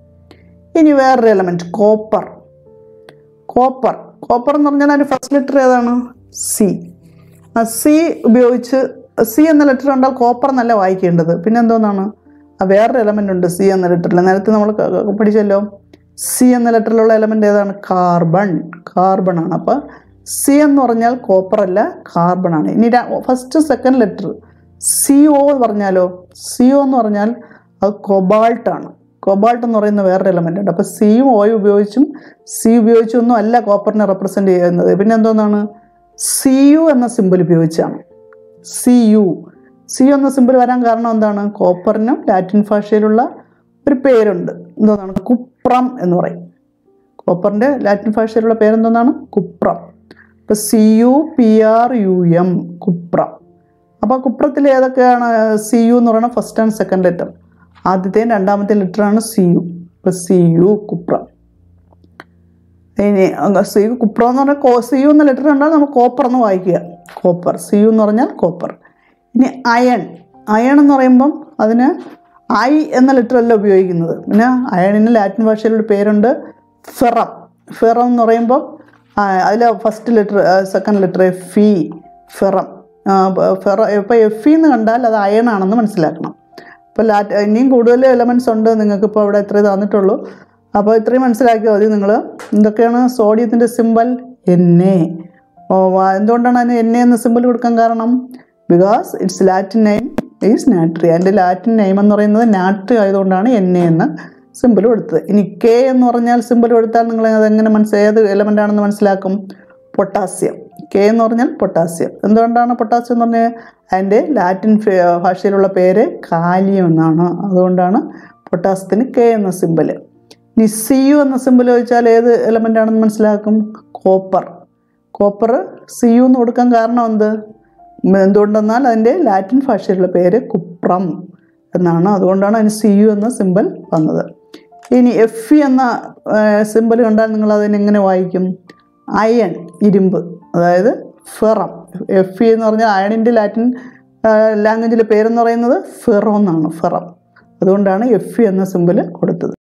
ഇനി വേറൊരു എലമെൻറ്റ് കോപ്പർ. കോപ്പർ കോപ്പർ എന്ന് പറഞ്ഞാൽ അതിൻ്റെ ഫസ്റ്റ് ലെറ്റർ ഏതാണ്? സി. ആ സി ഉപയോഗിച്ച് സി എന്ന ലെറ്റർ കണ്ടാൽ കോപ്പർ എന്നല്ല വായിക്കേണ്ടത്. പിന്നെ എന്തോന്നാണ്? വേറൊരു എലമെൻ്റ് ഉണ്ട് സി എന്ന ലെറ്ററിൽ, നേരത്തെ നമ്മൾ പഠിച്ചല്ലോ. സി എന്ന ലെറ്ററിലുള്ള എലമെൻ്റ് ഏതാണ്? കാർബൺ. കാർബൺ ആണ്. അപ്പോൾ സി എന്ന് പറഞ്ഞാൽ കോപ്പർ അല്ല, കാർബൺ ആണ്. ഇനി first second letter C O പറഞ്ഞാലോ? സി ഒ എന്ന് പറഞ്ഞാൽ അത് കൊബാൾട്ടാണ്. കൊബാൾട്ട് എന്ന് പറയുന്ന വേറൊരു എലമെൻ്റ് ഉണ്ട്. അപ്പോൾ സിയും ഓയും ഉപയോഗിച്ചും സി ഉപയോഗിച്ചൊന്നും അല്ല കോപ്പറിനെ റെപ്രസെൻ്റ് ചെയ്യുന്നത്. പിന്നെ എന്തോന്നാണ്? സി യു എന്ന സിമ്പിൾ ഉപയോഗിച്ചാണ്. C U. സി എന്ന സിമ്പിൾ വരാൻ കാരണം എന്താണ്? കോപ്പറിനും ലാറ്റിൻ ഭാഷയിലുള്ള ഒരു പേരുണ്ട്, എന്തോന്നാണ്? കുപ്രം എന്ന് പറയും. കോപ്പറിൻ്റെ ലാറ്റിൻ ഭാഷയിലുള്ള പേരെന്തോന്നാണ്? കുപ്രം. അപ്പോൾ CuPrUm, കുപ്രം. അപ്പോൾ കുപ്രത്തിൽ ഏതൊക്കെയാണ്? സി യു എന്ന് പറയുന്നത് ഫസ്റ്റ് ആൻഡ് സെക്കൻഡ് ലെറ്റർ. ആദ്യത്തെയും രണ്ടാമത്തെ ലെറ്ററാണ് സി യു. അപ്പോൾ സി യു, കുപ്രം. ഇനി സി യു കുപ്രം എന്ന് പറഞ്ഞാൽ സി യു എന്ന ലെറ്റർ കണ്ടാൽ നമുക്ക് കോപ്പർ എന്ന് വായിക്കുക, കോപ്പർ. സി യു എന്ന് പറഞ്ഞാൽ കോപ്പർ. ഇനി അയൺ. അയൺ എന്ന് പറയുമ്പം അതിന് ഐ എന്ന ലെറ്റർ അല്ല ഉപയോഗിക്കുന്നത്. പിന്നെ അയണിന് ലാറ്റിൻ ഭാഷയിലൊരു പേരുണ്ട്, ഫെറം. ഫെറം എന്ന് പറയുമ്പം അതിൽ first letter second letter F. Ferrum. ഇപ്പോൾ എഫ് എന്ന് കണ്ടാൽ അത് അയൺ ആണെന്ന് മനസ്സിലാക്കണം. ഇപ്പോൾ ഇനിയും കൂടുതൽ എലമെൻറ്റ്സ് ഉണ്ട്, നിങ്ങൾക്കിപ്പോൾ അവിടെ ഇത്രയും തന്നിട്ടുള്ളൂ. അപ്പോൾ ഇത്രയും മനസ്സിലാക്കിയാൽ മതി നിങ്ങൾ. എന്തൊക്കെയാണ് സോഡിയത്തിൻ്റെ സിമ്പിൾ? Na. എന്തുകൊണ്ടാണ് അതിന് Na എന്ന സിമ്പിൾ കൊടുക്കാൻ കാരണം? Because its Latin name is natrium. അതിൻ്റെ ലാറ്റിൻ നെയിം എന്ന് പറയുന്നത് നാട്രി ആയതുകൊണ്ടാണ് Na എന്ന സിമ്പിൾ കൊടുത്തത്. ഇനി കെ എന്ന് പറഞ്ഞാൽ സിമ്പിൾ കൊടുത്താൽ നിങ്ങൾ അതെങ്ങനെ ഏത് എലമെൻ്റ് ആണെന്ന് മനസ്സിലാക്കും? പൊട്ടാസ്യം. കെ എന്ന് പറഞ്ഞാൽ പൊട്ടാസ്യം. എന്തുകൊണ്ടാണ് പൊട്ടാസ്യം എന്ന് പറഞ്ഞാൽ? അതിൻ്റെ ലാറ്റിൻ ഭാഷയിലുള്ള പേര് കാലിയം എന്നാണ്. അതുകൊണ്ടാണ് പൊട്ടാസ്യത്തിന് കെ എന്ന സിമ്പിൾ. ഇനി സി യു എന്ന സിമ്പിൾ ചോദിച്ചാൽ ഏത് എലമെൻ്റ് ആണെന്ന് മനസ്സിലാക്കും? കോപ്പർ. കോപ്പർ സി യു എന്ന് കൊടുക്കാൻ കാരണം എന്തുകൊണ്ടെന്നാൽ അതിൻ്റെ ലാറ്റിൻ ഭാഷയിലുള്ള പേര് കുപ്രം എന്നാണ്. അതുകൊണ്ടാണ് അതിന് സി യു എന്ന സിമ്പിൾ വന്നത്. ഇനി എഫ് എന്ന സിമ്പിൾ കണ്ടാൽ നിങ്ങൾ അതിനെങ്ങനെ വായിക്കും? അയൺ, ഇരുമ്പ്. അതായത് ഫെറം. എഫ് എന്ന് പറഞ്ഞാൽ അയണിൻ്റെ ലാറ്റിൻ ലാംഗ്വേജിലെ പേരെന്ന് പറയുന്നത് ഫെറോ എന്നാണ്, ഫെറം. അതുകൊണ്ടാണ് എഫ് എന്ന സിമ്പിൾ കൊടുത്തത്.